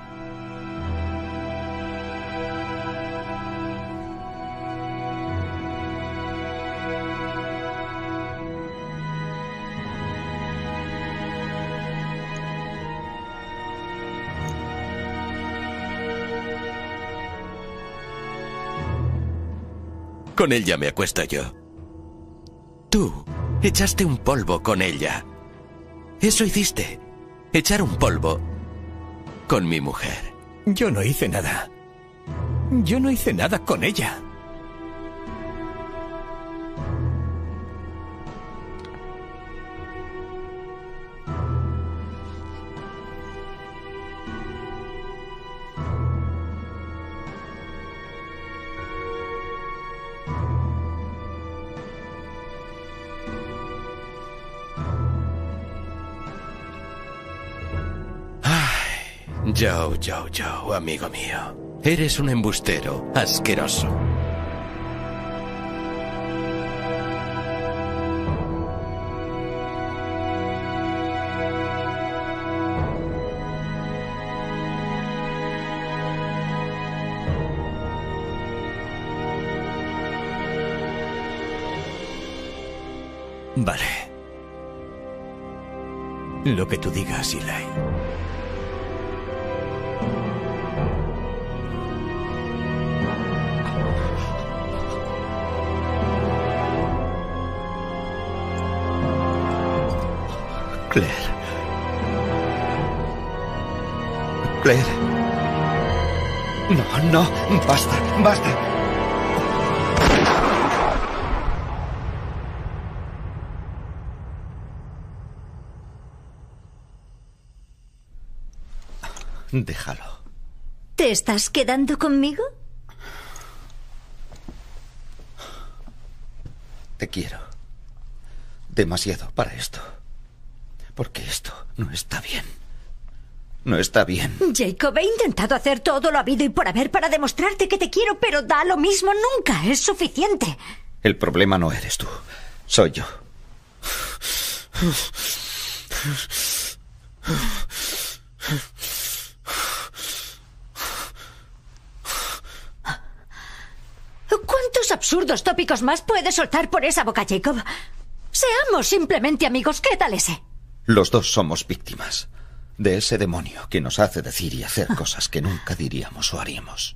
Con ella me acuesto yo. Tú echaste un polvo con ella. Eso hiciste. Echar un polvo con mi mujer. Yo no hice nada. Yo no hice nada con ella. Joe, Joe, Joe, amigo mío. Eres un embustero asqueroso. Vale. Lo que tú digas, Eli. Claire. Claire. No, no, basta, basta. Déjalo. ¿Te estás quedando conmigo? Te quiero. Demasiado para esto. Porque esto no está bien. No está bien. Jacob, he intentado hacer todo lo habido y por haber para demostrarte que te quiero, pero da lo mismo, nunca es suficiente. El problema no eres tú, soy yo. ¿Cuántos absurdos tópicos más puedes soltar por esa boca, Jacob? Seamos simplemente amigos, ¿qué tal ese? Los dos somos víctimas de ese demonio que nos hace decir y hacer cosas que nunca diríamos o haríamos.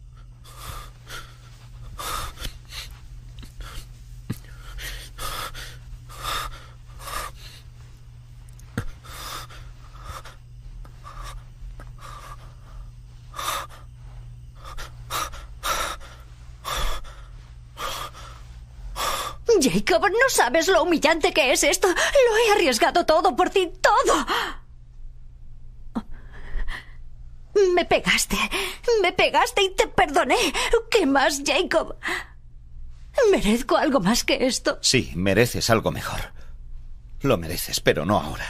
Jacob, no sabes lo humillante que es esto. Lo he arriesgado todo por ti, todo. Me pegaste, me pegaste y te perdoné. ¿Qué más, Jacob? ¿Merezco algo más que esto? Sí, mereces algo mejor. Lo mereces, pero no ahora.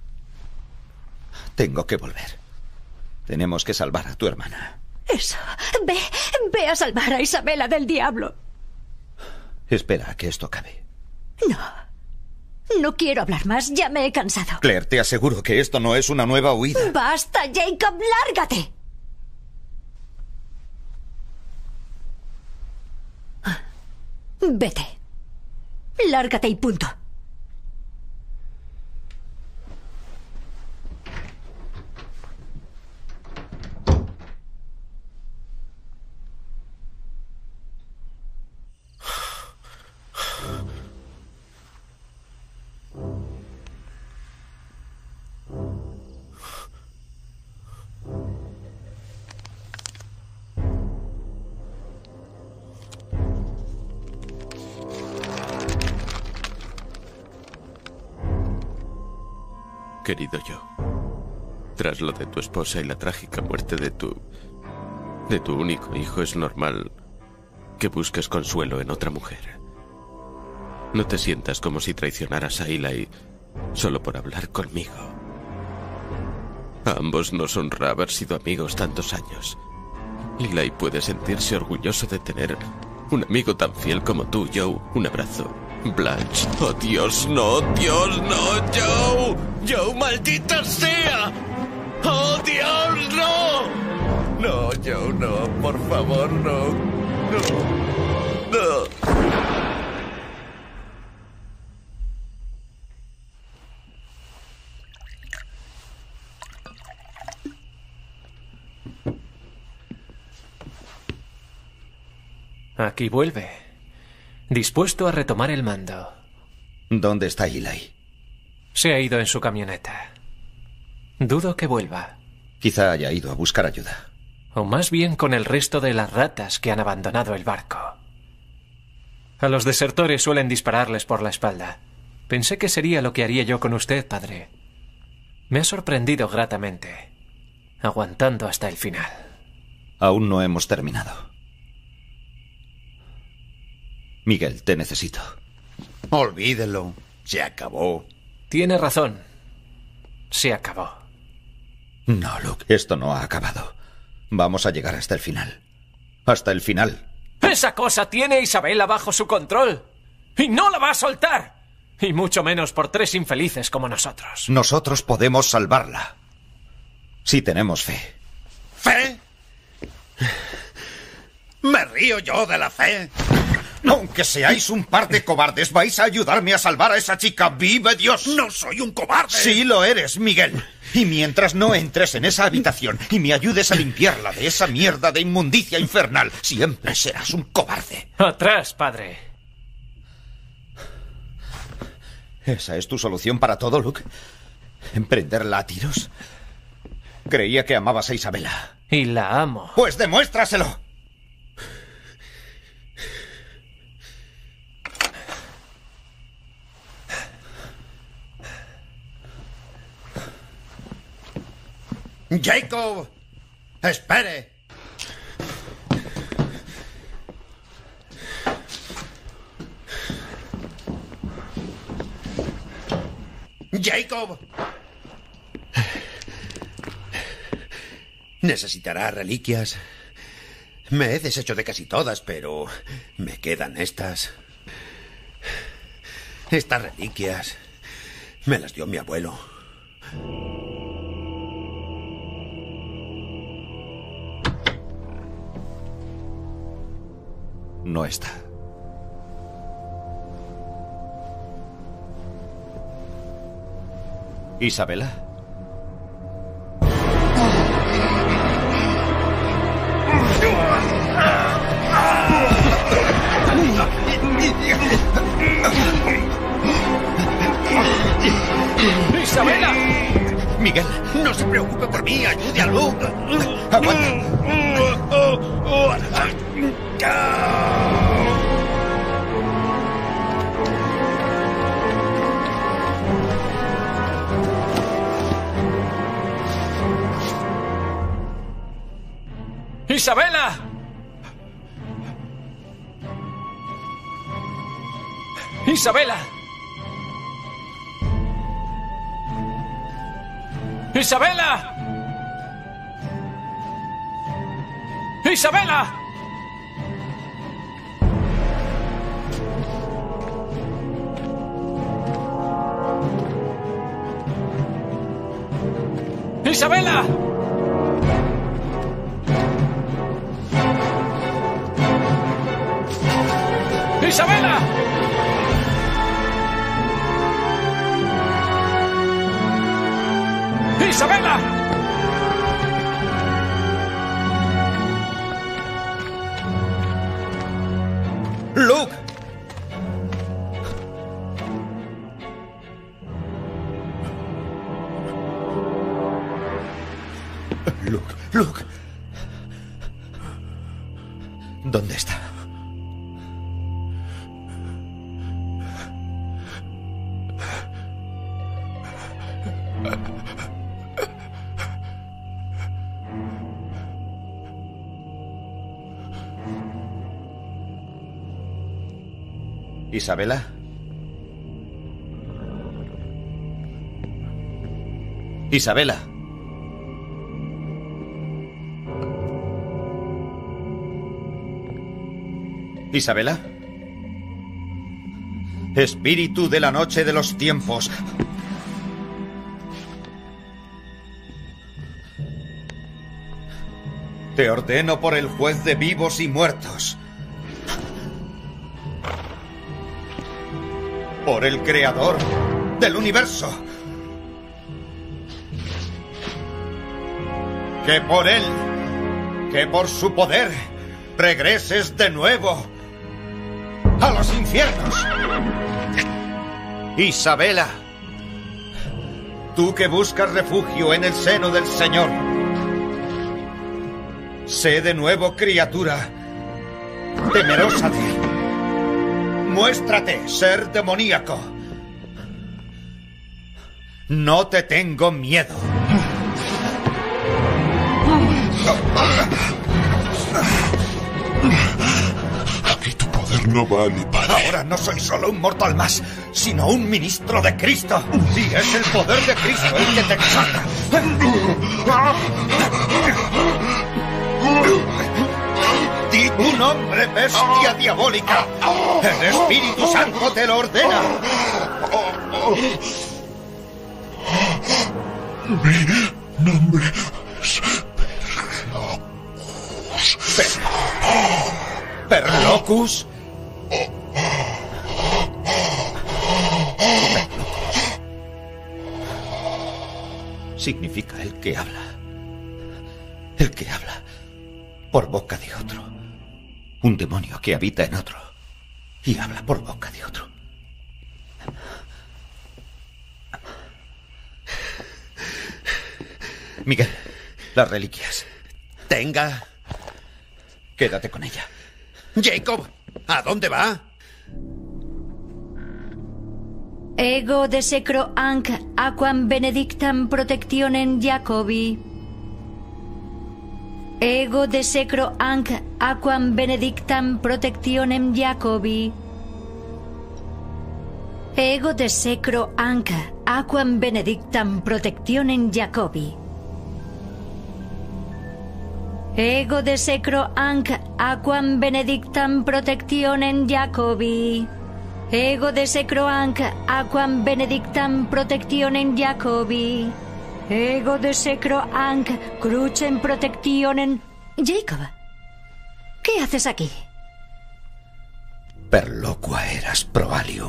Tengo que volver. Tenemos que salvar a tu hermana. Eso. Ve, ve a salvar a Isabela del diablo. Espera a que esto acabe. No. No quiero hablar más. Ya me he cansado. Claire, te aseguro que esto no es una nueva huida. ¡Basta, Jacob! ¡Lárgate! Vete. Lárgate y punto. Querido Joe, tras lo de tu esposa y la trágica muerte de tu... de tu único hijo, es normal que busques consuelo en otra mujer. No te sientas como si traicionaras a Eli solo por hablar conmigo. A ambos nos honra haber sido amigos tantos años. Eli puede sentirse orgulloso de tener un amigo tan fiel como tú, Joe. Un abrazo. Blanche. ¡Oh, Dios, no! ¡Dios, no! ¡Joe! ¡Joe, maldita sea! ¡Oh, Dios, no! No, Joe, no. Por favor, no. No. No. Aquí vuelve, dispuesto a retomar el mando. ¿Dónde está Eli? Se ha ido en su camioneta. Dudo que vuelva. Quizá haya ido a buscar ayuda. O más bien con el resto de las ratas que han abandonado el barco. A los desertores suelen dispararles por la espalda. Pensé que sería lo que haría yo con usted, padre. Me ha sorprendido gratamente, aguantando hasta el final. Aún no hemos terminado. Miguel, te necesito. Olvídelo. Se acabó. Tiene razón. Se acabó. No, Luke, esto no ha acabado. Vamos a llegar hasta el final. Hasta el final. Esa cosa tiene a Isabela bajo su control. Y no la va a soltar. Y mucho menos por tres infelices como nosotros. Nosotros podemos salvarla. Si tenemos fe. ¿Fe? ¿Me río yo de la fe? Aunque seáis un par de cobardes, vais a ayudarme a salvar a esa chica. ¡Vive Dios! ¡No soy un cobarde! Sí lo eres, Miguel. Y mientras no entres en esa habitación y me ayudes a limpiarla de esa mierda de inmundicia infernal, siempre serás un cobarde. Atrás, padre. ¿Esa es tu solución para todo, Luke? ¿Emprenderla a tiros? Creía que amabas a Isabela. Y la amo. Pues demuéstraselo. Jacob, espere. Jacob. Necesitará reliquias. Me he deshecho de casi todas, pero me quedan estas. Estas reliquias me las dio mi abuelo. No está. ¿Isabela? ¡Isabela! Miguel, no se preocupe por mí. Ayude a Luke. Aguanta. ¡Isabela! ¡Isabela! ¡Isabela! ¡Isabela! ¡Isabela! ¡Isabela! ¡Isabela! ¡Luke! Luke, Luke. ¿Dónde está? ¿Isabela? ¿Isabela? ¿Isabela? Espíritu de la noche de los tiempos. Te ordeno por el juez de vivos y muertos. Por el creador del universo. Que por él, que por su poder, regreses de nuevo a los infiernos. Isabela, tú que buscas refugio en el seno del Señor, sé de nuevo criatura temerosa de él. Muéstrate, ser demoníaco. No te tengo miedo. Aquí tu poder no vale para... Ahora no soy solo un mortal más, sino un ministro de Cristo. Y es el poder de Cristo el que te exalta. Di tu nombre, bestia diabólica. El Espíritu Santo te lo ordena. Mi nombre es Perlocus. ¿Perlocus? Significa el que habla. El que habla por boca de otro. Un demonio que habita en otro y habla por boca de otro. Miguel, las reliquias. Tenga. Quédate con ella. Jacob, ¿a dónde va? Ego de secro anc aquam benedictam protectionem Jacobi. Ego de secro anc aquam benedictam protectionem Jacobi. Ego de secro anc aquam benedictam protectionem Jacobi. Ego de secro anc aquam benedictam protectionem Jacobi. Ego de secro anc aquam benedictam protectionem Jacobi. Ego de secro anc crucem protectionem... Jacob, ¿qué haces aquí? Perloqua eras pro alium.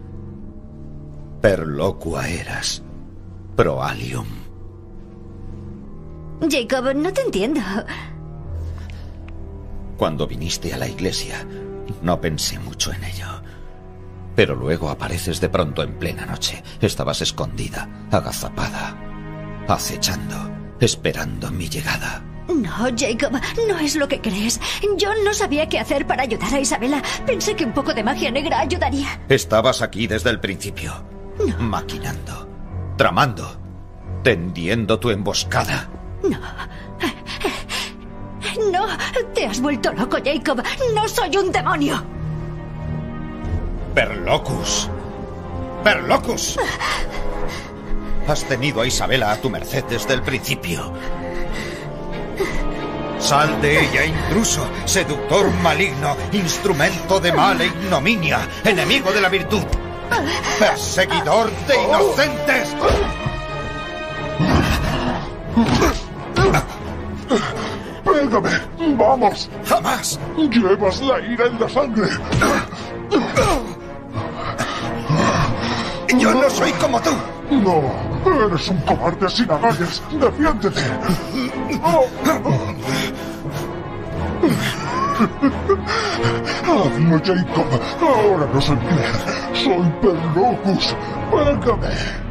Perloqua eras pro alium. Jacob, no te entiendo. Cuando viniste a la iglesia, no pensé mucho en ello. Pero luego apareces de pronto en plena noche. Estabas escondida, agazapada, acechando, esperando mi llegada. No, Jacob, no es lo que crees. Yo no sabía qué hacer para ayudar a Isabela. Pensé que un poco de magia negra ayudaría. Estabas aquí desde el principio. No. Maquinando, tramando, tendiendo tu emboscada. No. No, te has vuelto loco, Jacob. No soy un demonio. Perlocus. Perlocus. Has tenido a Isabela a tu merced desde el principio. Sal de ella, intruso, seductor maligno, instrumento de mal e ignominia, enemigo de la virtud, perseguidor de inocentes. ¡Pégame! ¡Vamos! ¡Jamás! ¡Llevas la ira en la sangre! ¡Yo no soy como tú! ¡No! ¡Eres un cobarde sin agallas! ¡Defiéndete! ¡Hazlo, Jacob! ¡Ahora no soy Claire! ¡Soy Perlocus! ¡Pégame!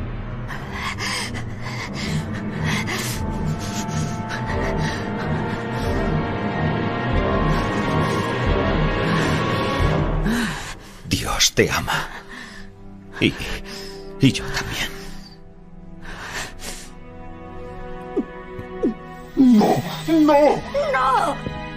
Dios te ama. Y... y yo también. ¡No! ¡No! ¡No!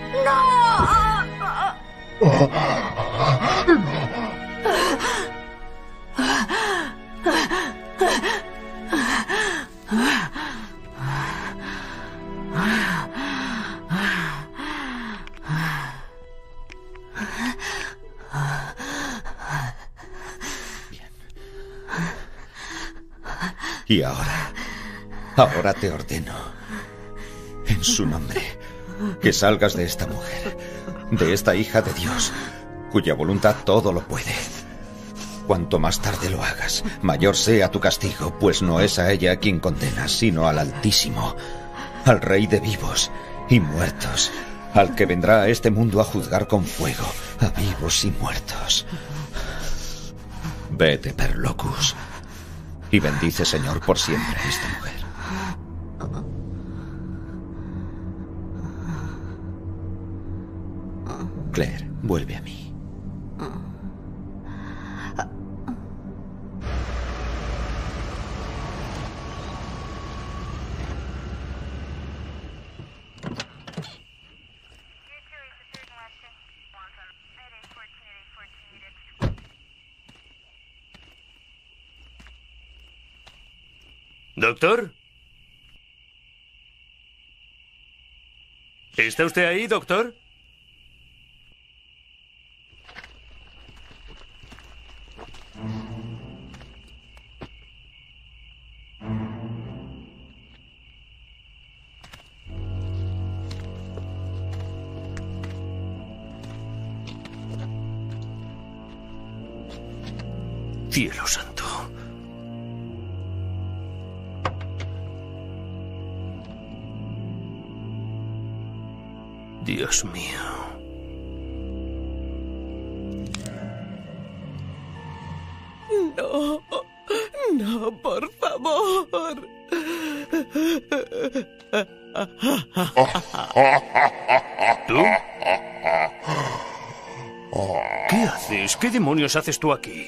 Y ahora, ahora te ordeno, en su nombre, que salgas de esta mujer, de esta hija de Dios, cuya voluntad todo lo puede. Cuanto más tarde lo hagas, mayor sea tu castigo, pues no es a ella a quien condenas, sino al Altísimo, al Rey de vivos y muertos, al que vendrá a este mundo a juzgar con fuego a vivos y muertos. Vete, Perlocus, y bendice, Señor, por siempre a esta mujer. Claire, vuelve a mí. ¿Doctor? ¿Está usted ahí, doctor? Cielo santo. Dios mío. No, no, por favor. ¿Tú? ¿Qué haces? ¿Qué demonios haces tú aquí?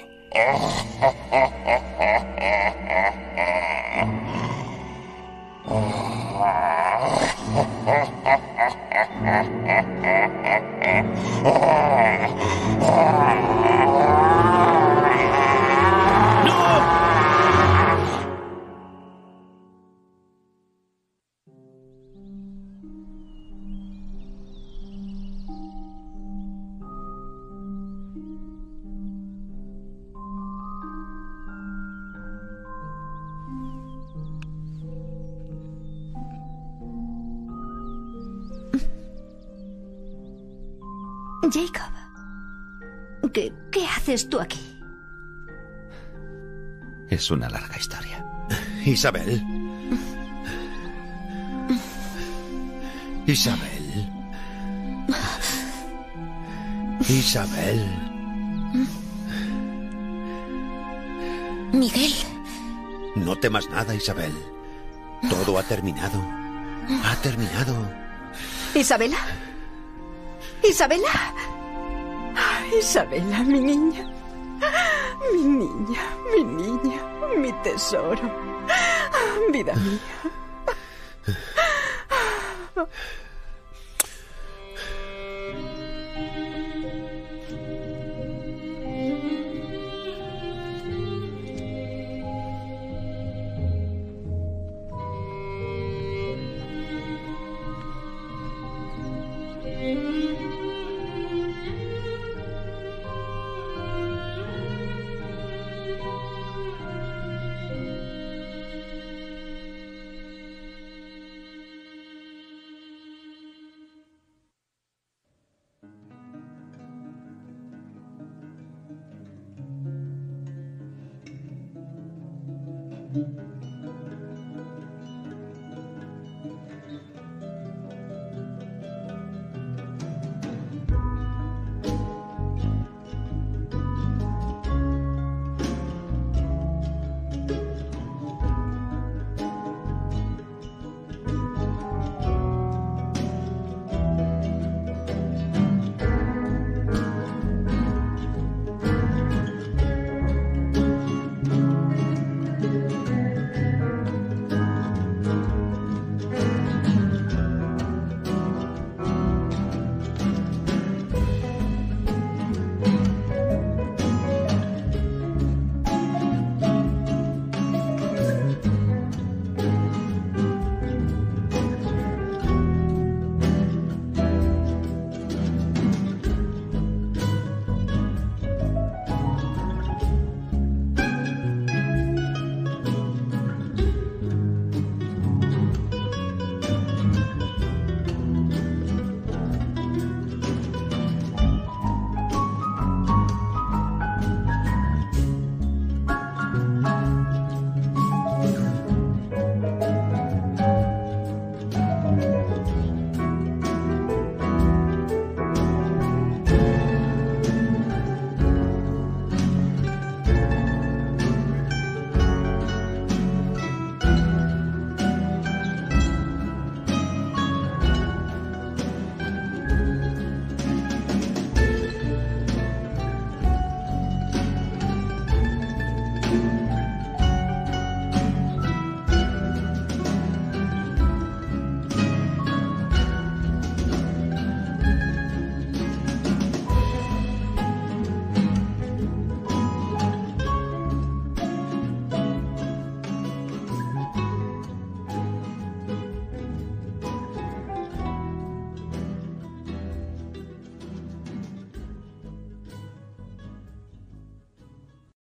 Jacob, ¿qué, qué haces tú aquí? Es una larga historia. Isabel. Isabel. Isabel. Miguel. No temas nada, Isabel. Todo ha terminado. Ha terminado. ¿Isabela? ¿Isabela? Ah, Isabela, mi niña. Mi niña, mi niña, mi tesoro. Vida mía. Thank you.